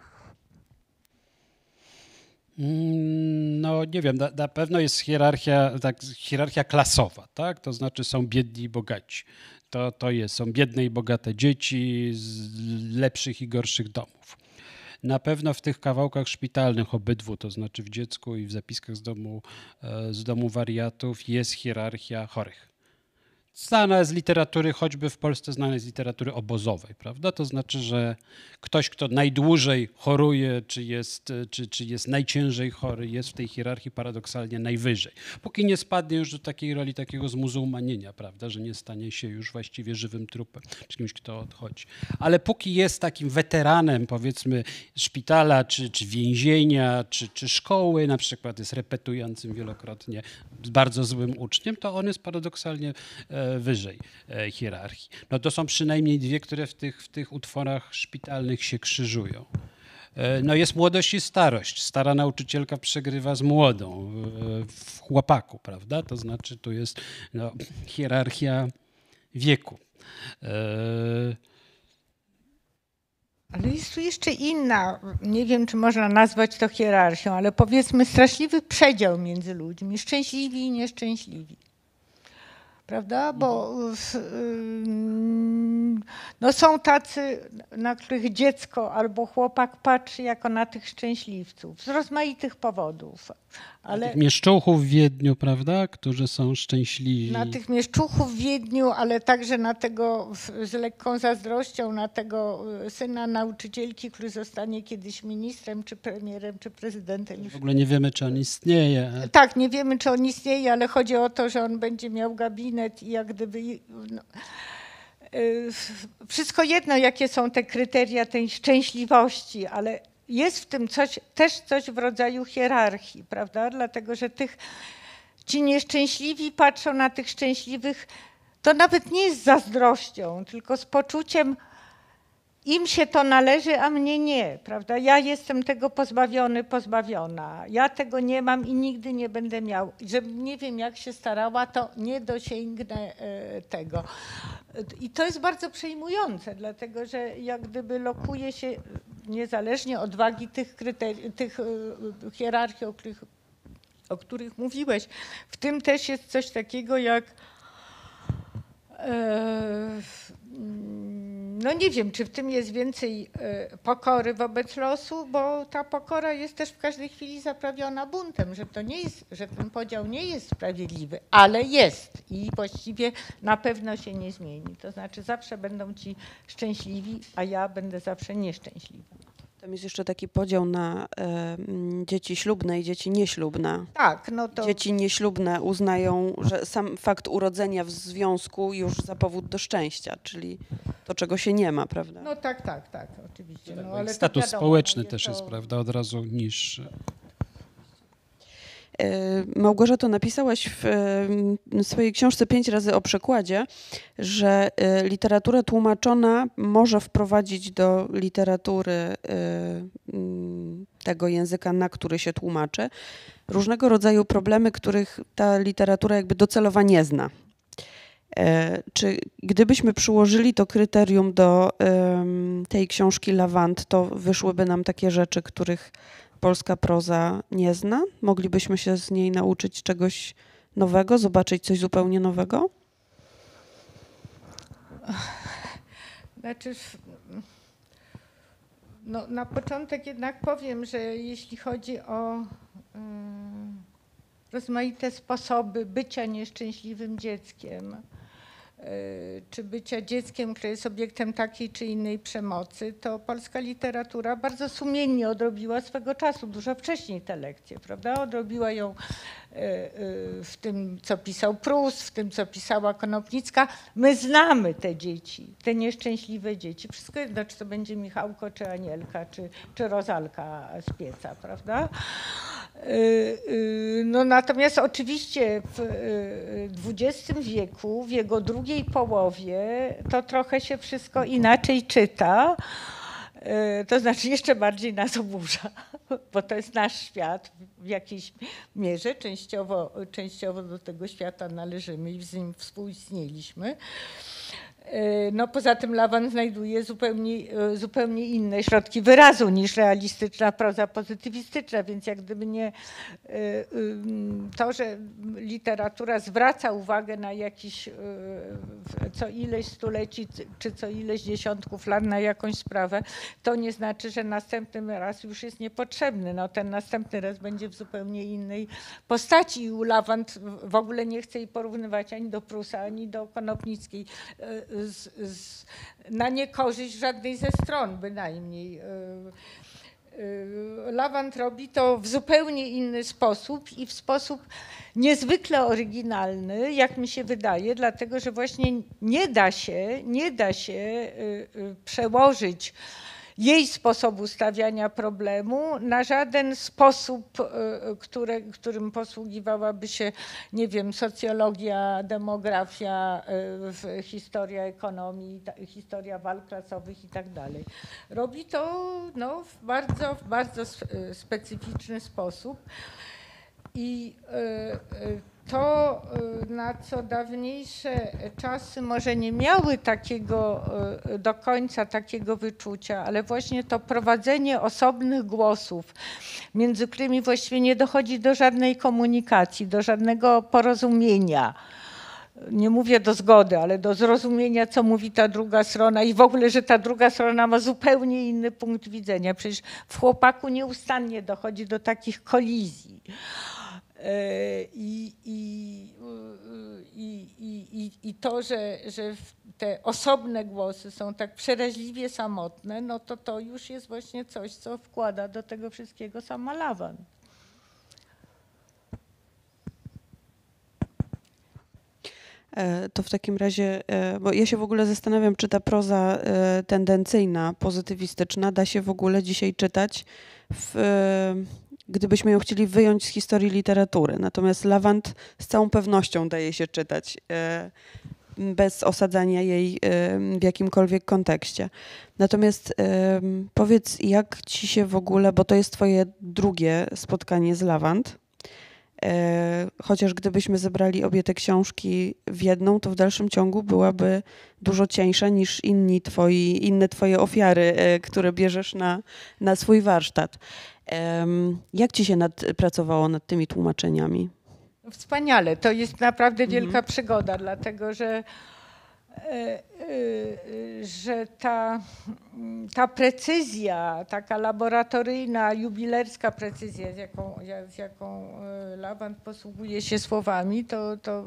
No nie wiem, na, na pewno jest hierarchia, tak, hierarchia klasowa, tak? To znaczy są biedni i bogaci. To, to jest, są biedne i bogate dzieci z lepszych i gorszych domów. Na pewno w tych kawałkach szpitalnych obydwu, to znaczy w Dziecku i w Zapiskach z domu, z domu wariatów jest hierarchia chorych. Znana z literatury, choćby w Polsce znana z literatury obozowej, prawda? To znaczy, że ktoś, kto najdłużej choruje, czy jest, czy, czy jest najciężej chory, jest w tej hierarchii paradoksalnie najwyżej. Póki nie spadnie już do takiej roli takiego zmuzułmanienia, prawda? Że nie stanie się już właściwie żywym trupem, czy kimś, kto odchodzi. Ale póki jest takim weteranem, powiedzmy, szpitala, czy, czy więzienia, czy, czy szkoły, na przykład jest repetującym wielokrotnie, bardzo złym uczniem, to on jest paradoksalnie wyżej hierarchii. No to są przynajmniej dwie, które w tych, w tych utworach szpitalnych się krzyżują. No jest młodość i starość. Stara nauczycielka przegrywa z młodą w chłopaku, prawda? To znaczy tu jest no, hierarchia wieku. Ale jest tu jeszcze inna, nie wiem, czy można nazwać to hierarchią, ale powiedzmy straszliwy przedział między ludźmi, szczęśliwi i nieszczęśliwi. Prawda? Bo no są tacy, na których dziecko albo chłopak patrzy jako na tych szczęśliwców z rozmaitych powodów. Ale tych mieszczuchów w Wiedniu, prawda, którzy są szczęśliwi. Na tych mieszczuchów w Wiedniu, ale także na tego z lekką zazdrością, na tego syna nauczycielki, który zostanie kiedyś ministrem, czy premierem, czy prezydentem. W ogóle nie wiemy, czy on istnieje. Tak, nie wiemy, czy on istnieje, ale chodzi o to, że on będzie miał gabinet i jak gdyby... No, wszystko jedno, jakie są te kryteria tej szczęśliwości, ale jest w tym coś, też coś w rodzaju hierarchii, prawda? Dlatego, że tych, ci nieszczęśliwi patrzą na tych szczęśliwych, to nawet nie jest zazdrością, tylko z poczuciem, im się to należy, a mnie nie, prawda? Ja jestem tego pozbawiony, pozbawiona. Ja tego nie mam i nigdy nie będę miał. Żebym nie wiem, jak się starała, to nie dosięgnę tego. I to jest bardzo przejmujące, dlatego że jak gdyby lokuje się, niezależnie od wagi tych, kryteri- tych hierarchii, o których, o których mówiłeś, w tym też jest coś takiego jak e, no nie wiem, czy w tym jest więcej pokory wobec losu, bo ta pokora jest też w każdej chwili zaprawiona buntem, że to nie jest, że ten podział nie jest sprawiedliwy, ale jest i właściwie na pewno się nie zmieni. To znaczy zawsze będą ci szczęśliwi, a ja będę zawsze nieszczęśliwa. Tam jest jeszcze taki podział na e, dzieci ślubne i dzieci nieślubne. Tak, no to... Dzieci nieślubne uznają, że sam fakt urodzenia w związku już za powód do szczęścia, czyli to, czego się nie ma, prawda? No tak, tak, tak, oczywiście. No, ale to status wiadomo, społeczny no, też to... jest, prawda, od razu niższy. Małgorzato, napisałaś w swojej książce Pięć razy o przekładzie, że literatura tłumaczona może wprowadzić do literatury tego języka, na który się tłumaczy, różnego rodzaju problemy, których ta literatura jakby docelowa nie zna. Czy gdybyśmy przyłożyli to kryterium do um, tej książki Lawand, to wyszłyby nam takie rzeczy, których polska proza nie zna? Moglibyśmy się z niej nauczyć czegoś nowego, zobaczyć coś zupełnie nowego? Znaczy, no, na początek jednak powiem, że jeśli chodzi o y, rozmaite sposoby bycia nieszczęśliwym dzieckiem, czy bycia dzieckiem, które jest obiektem takiej czy innej przemocy, to polska literatura bardzo sumiennie odrobiła swego czasu, dużo wcześniej tę lekcję, prawda? Odrobiła ją w tym, co pisał Prus, w tym, co pisała Konopnicka. My znamy te dzieci, te nieszczęśliwe dzieci. Wszystko jedno, czy to będzie Michałko, czy Anielka, czy, czy Rozalka z pieca, prawda? No natomiast oczywiście w dwudziestym wieku, w jego drugiej połowie, to trochę się wszystko inaczej czyta. To znaczy jeszcze bardziej nas oburza, bo to jest nasz świat w jakiejś mierze. Częściowo, częściowo do tego świata należymy i z nim współistnieliśmy. No poza tym Lawand znajduje zupełnie, zupełnie inne środki wyrazu niż realistyczna proza pozytywistyczna, więc jak gdyby nie to, że literatura zwraca uwagę na jakiś co ileś stuleci czy co ileś dziesiątków lat na jakąś sprawę, to nie znaczy, że następny raz już jest niepotrzebny. No ten następny raz będzie w zupełnie innej postaci i u Lawand w ogóle nie chcę jej porównywać ani do Prusa, ani do Konopnickiej. Z, z, na niekorzyść żadnej ze stron bynajmniej. Lawand robi to w zupełnie inny sposób i w sposób niezwykle oryginalny, jak mi się wydaje, dlatego że właśnie nie da się, nie da się przełożyć jej sposobu stawiania problemu na żaden sposób, które, którym posługiwałaby się, nie wiem, socjologia, demografia, historia ekonomii, historia walk klasowych i tak dalej. Robi to no, w bardzo, w bardzo specyficzny sposób i to, na co dawniejsze czasy może nie miały takiego do końca takiego wyczucia, ale właśnie to prowadzenie osobnych głosów, między którymi właściwie nie dochodzi do żadnej komunikacji, do żadnego porozumienia. Nie mówię do zgody, ale do zrozumienia, co mówi ta druga strona i w ogóle, że ta druga strona ma zupełnie inny punkt widzenia. Przecież w Chłopaku nieustannie dochodzi do takich kolizji. I, i, i, i, i to, że, że te osobne głosy są tak przeraźliwie samotne, no to to już jest właśnie coś, co wkłada do tego wszystkiego sama Lawand. To w takim razie, bo ja się w ogóle zastanawiam, czy ta proza tendencyjna, pozytywistyczna da się w ogóle dzisiaj czytać, w, gdybyśmy ją chcieli wyjąć z historii literatury. Natomiast Lawand z całą pewnością daje się czytać bez osadzania jej w jakimkolwiek kontekście. Natomiast powiedz, jak ci się w ogóle, bo to jest twoje drugie spotkanie z Lawand, chociaż gdybyśmy zebrali obie te książki w jedną, to w dalszym ciągu byłaby dużo cieńsza niż inni twoi, inne twoje ofiary, które bierzesz na, na swój warsztat. Jak ci się nad, pracowało nad tymi tłumaczeniami? Wspaniale. To jest naprawdę wielka Mhm. przygoda, dlatego że że ta, ta precyzja, taka laboratoryjna, jubilerska precyzja, z jaką, z jaką Lawand posługuje się słowami, to, to,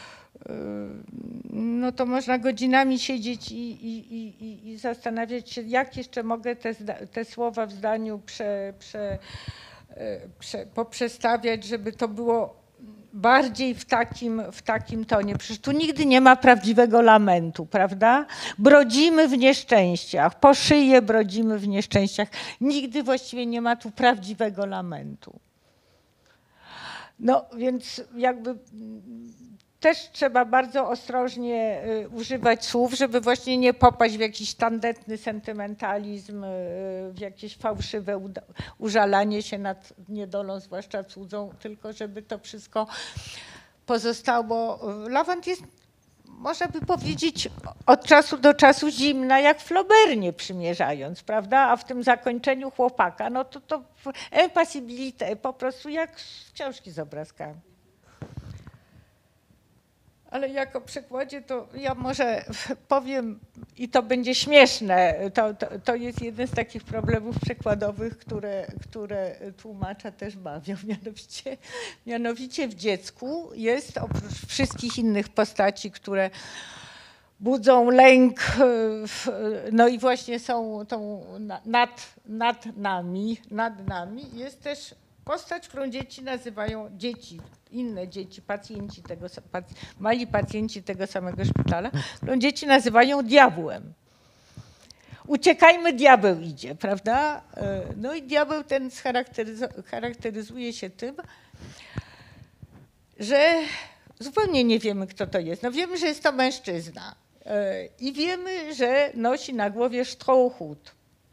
no to można godzinami siedzieć i, i, i, i zastanawiać się, jak jeszcze mogę te, te słowa w zdaniu prze, prze, prze, poprzestawiać, żeby to było bardziej w takim, w takim tonie. Przecież tu nigdy nie ma prawdziwego lamentu, prawda? Brodzimy w nieszczęściach, po szyję brodzimy w nieszczęściach. Nigdy właściwie nie ma tu prawdziwego lamentu. No więc jakby też trzeba bardzo ostrożnie y, używać słów, żeby właśnie nie popaść w jakiś tandetny sentymentalizm, y, w jakieś fałszywe uda- użalanie się nad niedolą, zwłaszcza cudzą, tylko żeby to wszystko pozostało. Lawant jest, można by powiedzieć, od czasu do czasu zimna, jak Flaubernie przymierzając, prawda? A w tym zakończeniu chłopaka, no to to impassibilité po prostu jak z książki z obrazkami. Ale jako przykładzie to ja może powiem, i to będzie śmieszne, to, to, to jest jeden z takich problemów przekładowych, które, które tłumacza też bawią. Mianowicie, mianowicie w dziecku jest oprócz wszystkich innych postaci, które budzą lęk, no i właśnie są tą nad, nad nami, nad nami, jest też postać, którą dzieci nazywają dzieci, inne dzieci, pacjenci tego, mali pacjenci tego samego szpitala, którą dzieci nazywają diabłem. Uciekajmy, diabeł idzie, prawda? No i diabeł ten charakteryzuje się tym, że zupełnie nie wiemy, kto to jest. No wiemy, że jest to mężczyzna i wiemy, że nosi na głowie sztrochut.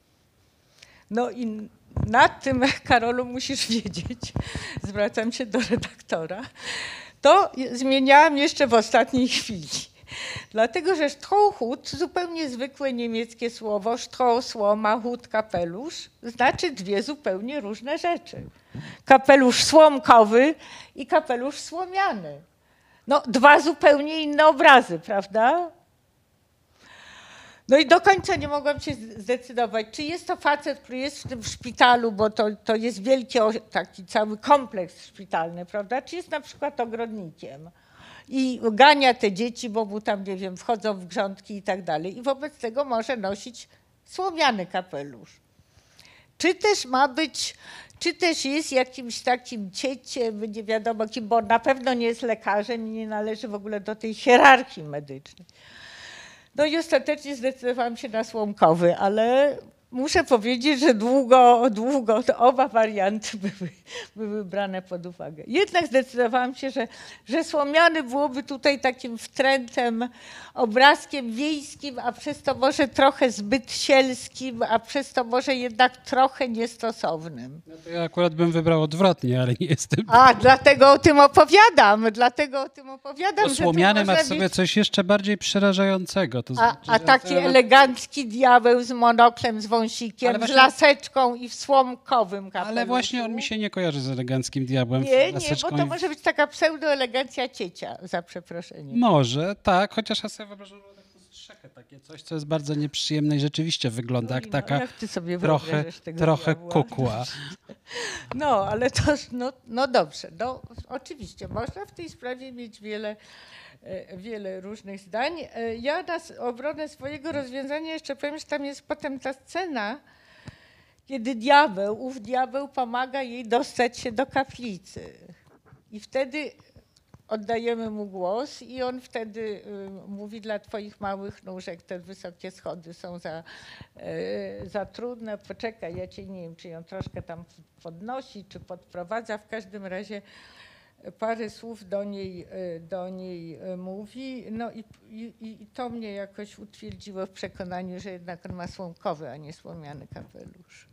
No i nad tym, Karolu, musisz wiedzieć, zwracam się do redaktora, to zmieniałam jeszcze w ostatniej chwili. Dlatego, że sztrochut, zupełnie zwykłe niemieckie słowo, sztro, słoma, hut, kapelusz, znaczy dwie zupełnie różne rzeczy. Kapelusz słomkowy i kapelusz słomiany. No, dwa zupełnie inne obrazy, prawda? No i do końca nie mogłam się zdecydować, czy jest to facet, który jest w tym szpitalu, bo to, to jest wielki taki cały kompleks szpitalny, prawda? Czy jest na przykład ogrodnikiem i gania te dzieci, bo mu tam, nie wiem, wchodzą w grządki i tak dalej. I wobec tego może nosić słomiany kapelusz. Czy też ma być, czy też jest jakimś takim cieciem, nie wiadomo kim, bo na pewno nie jest lekarzem i nie należy w ogóle do tej hierarchii medycznej. No i ostatecznie zdecydowałam się na słomkowy, ale muszę powiedzieć, że długo, długo to oba warianty były, były brane pod uwagę. Jednak zdecydowałam się, że, że słomiany byłoby tutaj takim wtrętem, obrazkiem wiejskim, a przez to może trochę zbyt sielskim, a przez to może jednak trochę niestosownym. No to ja akurat bym wybrał odwrotnie, ale nie jestem. A, dlatego o tym opowiadam, dlatego o tym opowiadam. Bo słomiany ma w być... sobie coś jeszcze bardziej przerażającego. To A, znaczy, a taki że... elegancki diabeł z monoklem, z wąsikiem, właśnie... z laseczką i w słomkowym kapeluszu. Ale właśnie on mi się nie kojarzy z eleganckim diabłem. Nie, nie, bo to i... może być taka pseudoelegancja ciecia, za przeproszeniem. Może, tak, chociaż ja sobie wyobrażam, że tak strzechę takie coś, co jest bardzo nieprzyjemne i rzeczywiście wygląda jak No, taka jak ty sobie trochę, tego trochę diabła? kukła. No, ale to, no, no dobrze, no, oczywiście można w tej sprawie mieć wiele, wiele różnych zdań. Ja na obronę swojego rozwiązania jeszcze powiem, że tam jest potem ta scena, kiedy diabeł, ów diabeł pomaga jej dostać się do kaplicy. I wtedy oddajemy mu głos i on wtedy y, mówi, dla twoich małych nóżek te wysokie schody są za, y, za trudne. Poczekaj, ja cię nie wiem, czy ją troszkę tam podnosi, czy podprowadza. W każdym razie parę słów do niej, y, do niej mówi. No i, i, i to mnie jakoś utwierdziło w przekonaniu, że jednak on ma słomkowy, a nie słomiany kapelusz.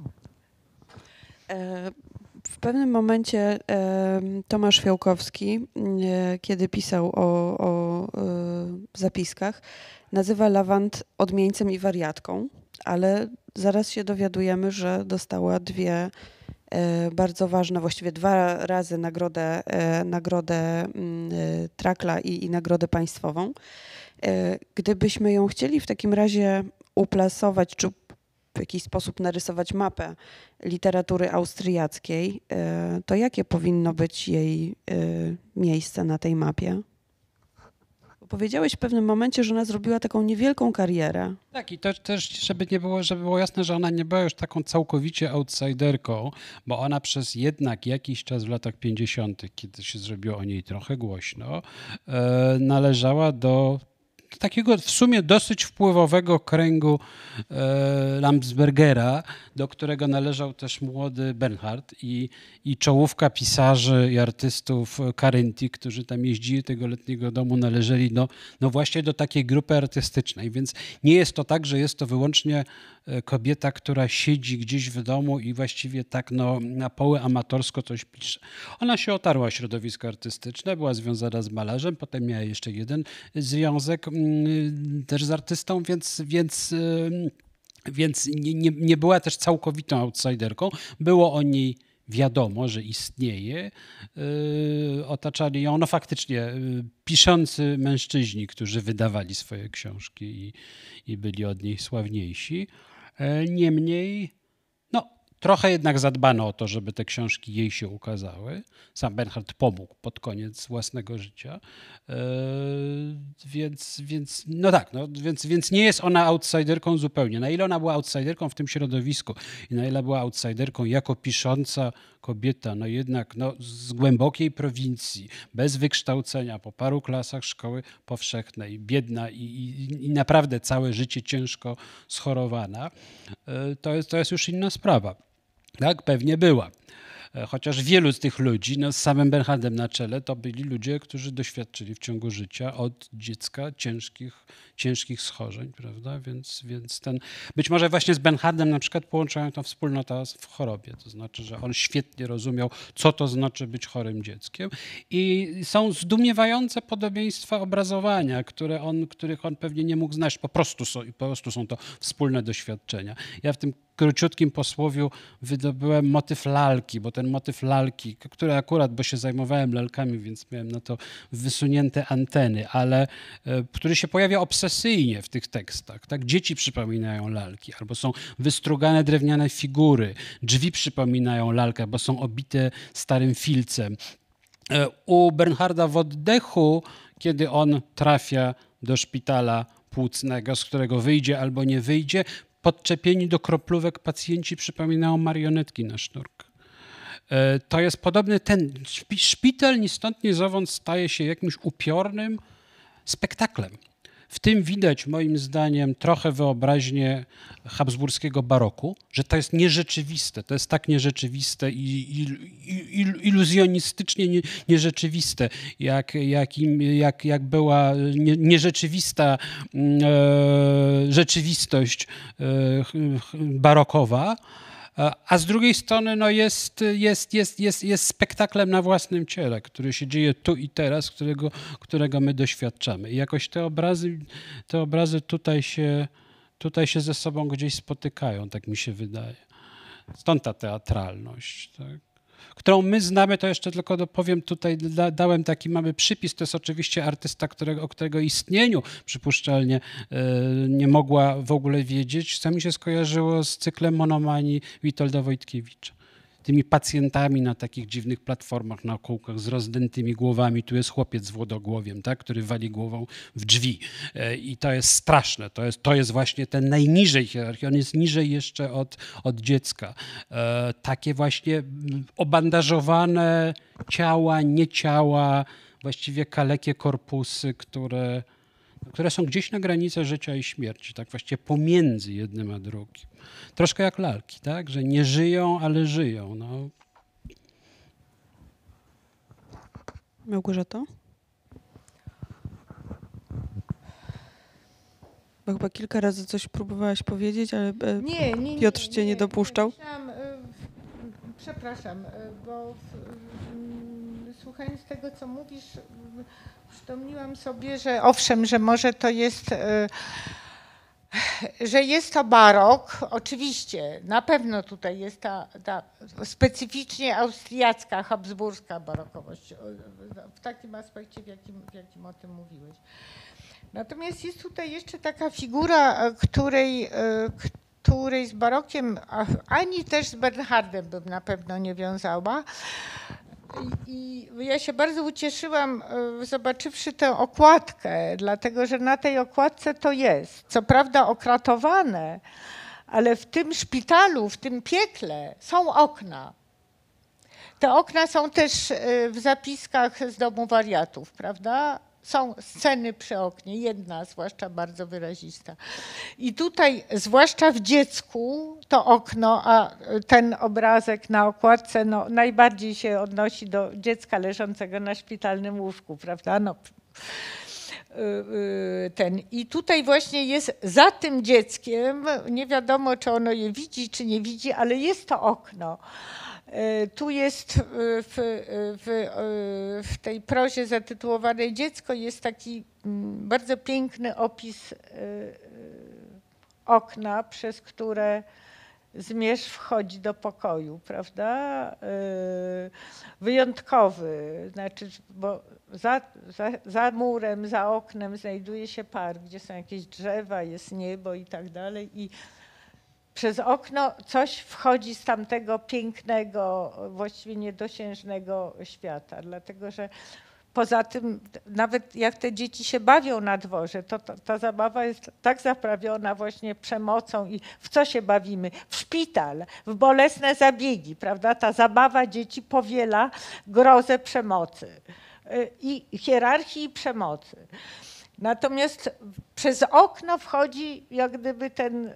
E W pewnym momencie e, Tomasz Fiałkowski, e, kiedy pisał o, o e, zapiskach, nazywa Lawant odmieńcem i wariatką, ale zaraz się dowiadujemy, że dostała dwie e, bardzo ważne, właściwie dwa razy nagrodę, e, nagrodę e, Trakla i, i nagrodę państwową. E, gdybyśmy ją chcieli w takim razie uplasować, czy w jakiś sposób narysować mapę literatury austriackiej, to jakie powinno być jej miejsce na tej mapie? Powiedziałeś w pewnym momencie, że ona zrobiła taką niewielką karierę. Tak, i to też, żeby nie było, żeby było jasne, że ona nie była już taką całkowicie outsiderką, bo ona przez jednak jakiś czas w latach pięćdziesiątych, kiedy się zrobiło o niej trochę głośno, należała do takiego w sumie dosyć wpływowego kręgu e, Lamsbergera, do którego należał też młody Bernhard i, i czołówka pisarzy i artystów Karyntii, którzy tam jeździli do tego letniego domu, należeli do, no właśnie do takiej grupy artystycznej. Więc nie jest to tak, że jest to wyłącznie kobieta, która siedzi gdzieś w domu i właściwie tak no, na poły amatorsko coś pisze. Ona się otarła o środowisko artystyczne, była związana z malarzem, potem miała jeszcze jeden związek też z artystą, więc, więc, więc nie, nie, nie była też całkowitą outsiderką. Było o niej wiadomo, że istnieje. Otaczali ją no faktycznie piszący mężczyźni, którzy wydawali swoje książki i, i byli od niej sławniejsi. Niemniej no, trochę jednak zadbano o to, żeby te książki jej się ukazały. Sam Bernhard pomógł pod koniec własnego życia. Yy, więc, więc, no tak, no, więc, więc nie jest ona outsiderką zupełnie. Na ile ona była outsiderką w tym środowisku i na ile była outsiderką jako pisząca kobieta, no jednak no, z głębokiej prowincji, bez wykształcenia, po paru klasach szkoły powszechnej, biedna i, i, i naprawdę całe życie ciężko schorowana, yy, to jest, to jest już inna sprawa. Tak, pewnie była. Chociaż wielu z tych ludzi, no z samym Bernhardem na czele, to byli ludzie, którzy doświadczyli w ciągu życia od dziecka ciężkich, ciężkich schorzeń, prawda? Więc, więc ten, być może właśnie z Bernhardem na przykład połączają tą wspólnotę w chorobie. To znaczy, że on świetnie rozumiał, co to znaczy być chorym dzieckiem. I są zdumiewające podobieństwa obrazowania, które on, których on pewnie nie mógł znać. Po prostu są, po prostu są to wspólne doświadczenia. Ja w tym króciutkim posłowiu wydobyłem motyw lalki, bo ten motyw lalki, który akurat, bo się zajmowałem lalkami, więc miałem na to wysunięte anteny, ale który się pojawia obsesyjnie w tych tekstach. Tak? Dzieci przypominają lalki, albo są wystrugane drewniane figury, drzwi przypominają lalkę, bo są obite starym filcem. U Bernharda w oddechu, kiedy on trafia do szpitala płucnego, z którego wyjdzie albo nie wyjdzie, podczepieni do kroplówek pacjenci przypominają marionetki na sznurk. To jest podobny ten szpital ni stąd ni zowąd staje się jakimś upiornym spektaklem. W tym widać moim zdaniem trochę wyobraźnię habsburskiego baroku, że to jest nierzeczywiste, to jest tak nierzeczywiste i, i, i iluzjonistycznie nie, nierzeczywiste, jak, jak, im, jak, jak była nie, nierzeczywista e, rzeczywistość e, barokowa. A z drugiej strony no jest, jest, jest, jest, jest spektaklem na własnym ciele, który się dzieje tu i teraz, którego, którego my doświadczamy. I jakoś te obrazy, te obrazy tutaj, się, tutaj się ze sobą gdzieś spotykają, tak mi się wydaje. Stąd ta teatralność, tak? Którą my znamy, to jeszcze tylko dopowiem, tutaj da, dałem taki mamy przypis, to jest oczywiście artysta, którego, o którego istnieniu przypuszczalnie e, nie mogła w ogóle wiedzieć, co mi się skojarzyło z cyklem monomanii Witolda Wojtkiewicza. Tymi pacjentami na takich dziwnych platformach na kółkach z rozdętymi głowami. Tu jest chłopiec z włodogłowiem, tak, który wali głową w drzwi. E, I to jest straszne. To jest, to jest właśnie ten najniżej hierarchii. On jest niżej jeszcze od, od dziecka. E, takie właśnie obandażowane ciała, nie ciała, właściwie kalekie korpusy, które, które są gdzieś na granicy życia i śmierci. Tak właściwie pomiędzy jednym a drugim. Troszkę jak lalki, tak? Że nie żyją, ale żyją. No. Małgorzato? Bo chyba kilka razy coś próbowałaś powiedzieć, ale nie, nie, nie, Piotr cię nie, nie dopuszczał. Myślałam, przepraszam, bo w, w, słuchając tego, co mówisz, przypomniłam sobie, że owszem, że może to jest... że jest to barok, oczywiście, na pewno tutaj jest ta, ta specyficznie austriacka, habsburska barokowość, w takim aspekcie, w jakim, w jakim o tym mówiłeś. Natomiast jest tutaj jeszcze taka figura, której, której z barokiem, ani też z Bernhardem bym na pewno nie wiązała. I ja się bardzo ucieszyłam, zobaczywszy tę okładkę, dlatego że na tej okładce to jest, co prawda okratowane, ale w tym szpitalu, w tym piekle są okna. Te okna są też w zapiskach z Domu Wariatów, prawda? są sceny przy oknie, jedna zwłaszcza bardzo wyrazista. I tutaj, zwłaszcza w dziecku, to okno, a ten obrazek na okładce no, najbardziej się odnosi do dziecka leżącego na szpitalnym łóżku, prawda? No, ten. I tutaj właśnie jest za tym dzieckiem, nie wiadomo, czy ono je widzi, czy nie widzi, ale jest to okno. Tu jest w, w, w tej prozie zatytułowanej Dziecko jest taki bardzo piękny opis okna, przez które zmierzch wchodzi do pokoju, prawda? Wyjątkowy, znaczy, bo za, za, za murem, za oknem znajduje się park, gdzie są jakieś drzewa, jest niebo i tak dalej. I przez okno coś wchodzi z tamtego pięknego, właściwie niedosiężnego świata, dlatego że poza tym, nawet jak te dzieci się bawią na dworze, to, to ta zabawa jest tak zaprawiona właśnie przemocą i w co się bawimy? W szpital, w bolesne zabiegi, prawda? Ta zabawa dzieci powiela grozę przemocy i hierarchii i przemocy. Natomiast przez okno wchodzi jak gdyby ten,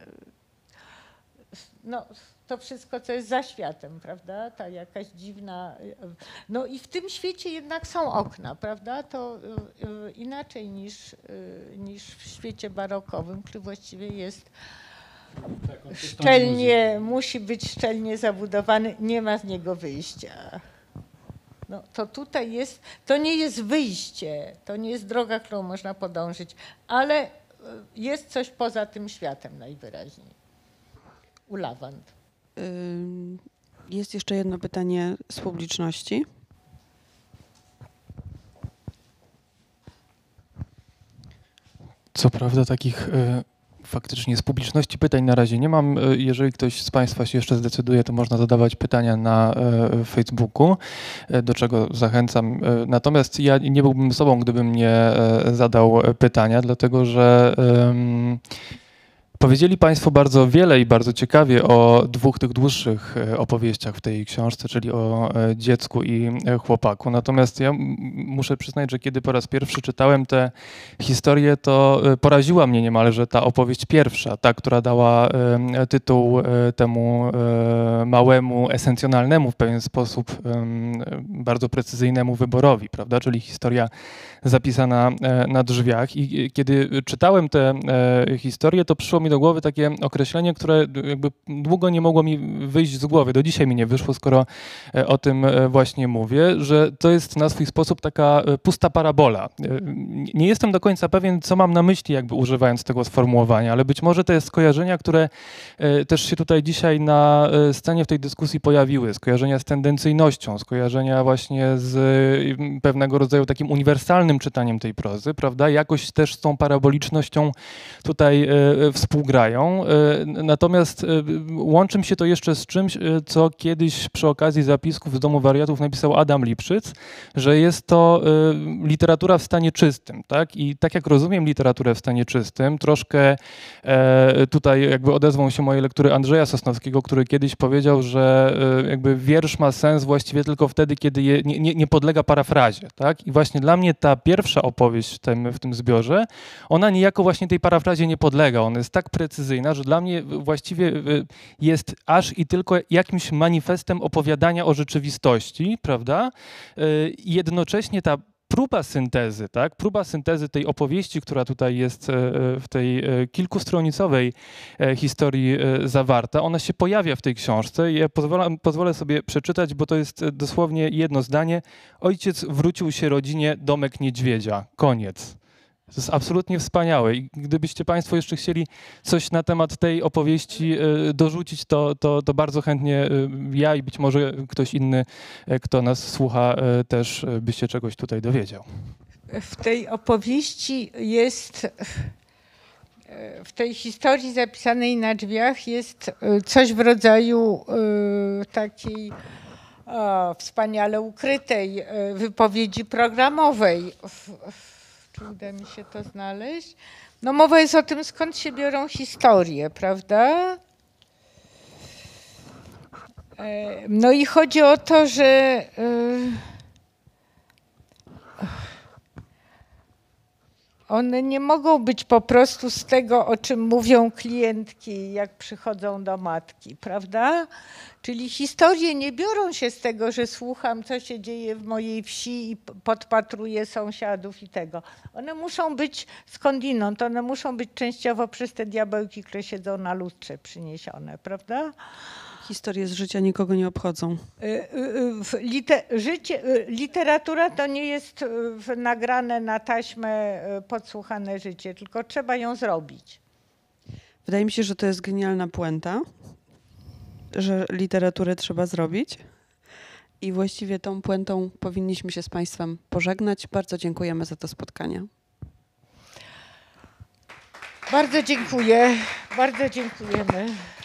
no, to wszystko, co jest za światem, prawda? Ta jakaś dziwna... No i w tym świecie jednak są okna, prawda? To inaczej niż, niż w świecie barokowym, który właściwie jest szczelnie, musi być szczelnie zabudowany, nie ma z niego wyjścia. No to tutaj jest, to nie jest wyjście, to nie jest droga, którą można podążyć, ale jest coś poza tym światem najwyraźniej. U Lawand. Jest jeszcze jedno pytanie z publiczności. Co prawda takich y, faktycznie z publiczności pytań na razie nie mam. Y, jeżeli ktoś z Państwa się jeszcze zdecyduje, to można zadawać pytania na y, Facebooku, y, do czego zachęcam. Y, natomiast ja nie byłbym sobą, gdybym nie y, zadał pytania, dlatego że y, powiedzieli Państwo bardzo wiele i bardzo ciekawie o dwóch tych dłuższych opowieściach w tej książce, czyli o dziecku i chłopaku. Natomiast ja muszę przyznać, że kiedy po raz pierwszy czytałem tę historię, to poraziła mnie niemalże ta opowieść pierwsza, ta, która dała tytuł temu małemu, esencjonalnemu w pewien sposób bardzo precyzyjnemu wyborowi, prawda? Czyli historia zapisana na drzwiach. I kiedy czytałem tę historię, to przyszło mi do głowy takie określenie, które jakby długo nie mogło mi wyjść z głowy. Do dzisiaj mi nie wyszło, skoro o tym właśnie mówię, że to jest na swój sposób taka pusta parabola. Nie jestem do końca pewien, co mam na myśli, jakby używając tego sformułowania, ale być może to jest skojarzenia, które też się tutaj dzisiaj na scenie w tej dyskusji pojawiły. Skojarzenia z tendencyjnością, skojarzenia właśnie z pewnego rodzaju takim uniwersalnym czytaniem tej prozy, prawda? Jakoś też z tą parabolicznością tutaj współgrają. Natomiast łączy mi się to jeszcze z czymś, co kiedyś przy okazji zapisków z Domu Wariatów napisał Adam Lipszyc, że jest to literatura w stanie czystym, tak? I tak jak rozumiem literaturę w stanie czystym, troszkę tutaj jakby odezwą się mojej lektury Andrzeja Sosnowskiego, który kiedyś powiedział, że jakby wiersz ma sens właściwie tylko wtedy, kiedy je, nie, nie, nie podlega parafrazie, tak? I właśnie dla mnie ta pierwsza opowieść w tym, w tym zbiorze, ona niejako właśnie tej parafrazie nie podlega. Ona jest tak precyzyjna, że dla mnie właściwie jest aż i tylko jakimś manifestem opowiadania o rzeczywistości, prawda? I jednocześnie ta próba syntezy, tak? Próba syntezy tej opowieści, która tutaj jest w tej kilkustronicowej historii zawarta, ona się pojawia w tej książce i ja pozwolę, pozwolę sobie przeczytać, bo to jest dosłownie jedno zdanie. Ojciec wrócił się rodzinie, domek niedźwiedzia. Koniec. To jest absolutnie wspaniałe i gdybyście Państwo jeszcze chcieli coś na temat tej opowieści dorzucić, to, to, to bardzo chętnie ja i być może ktoś inny, kto nas słucha, też by się czegoś tutaj dowiedział. W tej opowieści jest, w tej historii zapisanej na drzwiach jest coś w rodzaju takiej o, wspaniale ukrytej wypowiedzi programowej. Czy uda mi się to znaleźć? No mowa jest o tym, skąd się biorą historie, prawda? No i chodzi o to, że One nie mogą być po prostu z tego, o czym mówią klientki, jak przychodzą do matki, prawda? Czyli historie nie biorą się z tego, że słucham, co się dzieje w mojej wsi i podpatruję sąsiadów i tego. One muszą być skądinąd, one muszą być częściowo przez te diabełki, które siedzą na lustrze, przyniesione, prawda? Historie z życia nikogo nie obchodzą. Liter, życie, literatura to nie jest nagrane na taśmę podsłuchane życie, tylko trzeba ją zrobić. Wydaje mi się, że to jest genialna puenta, że literaturę trzeba zrobić. I właściwie tą puentą powinniśmy się z Państwem pożegnać. Bardzo dziękujemy za to spotkanie. Bardzo dziękuję. Bardzo dziękujemy.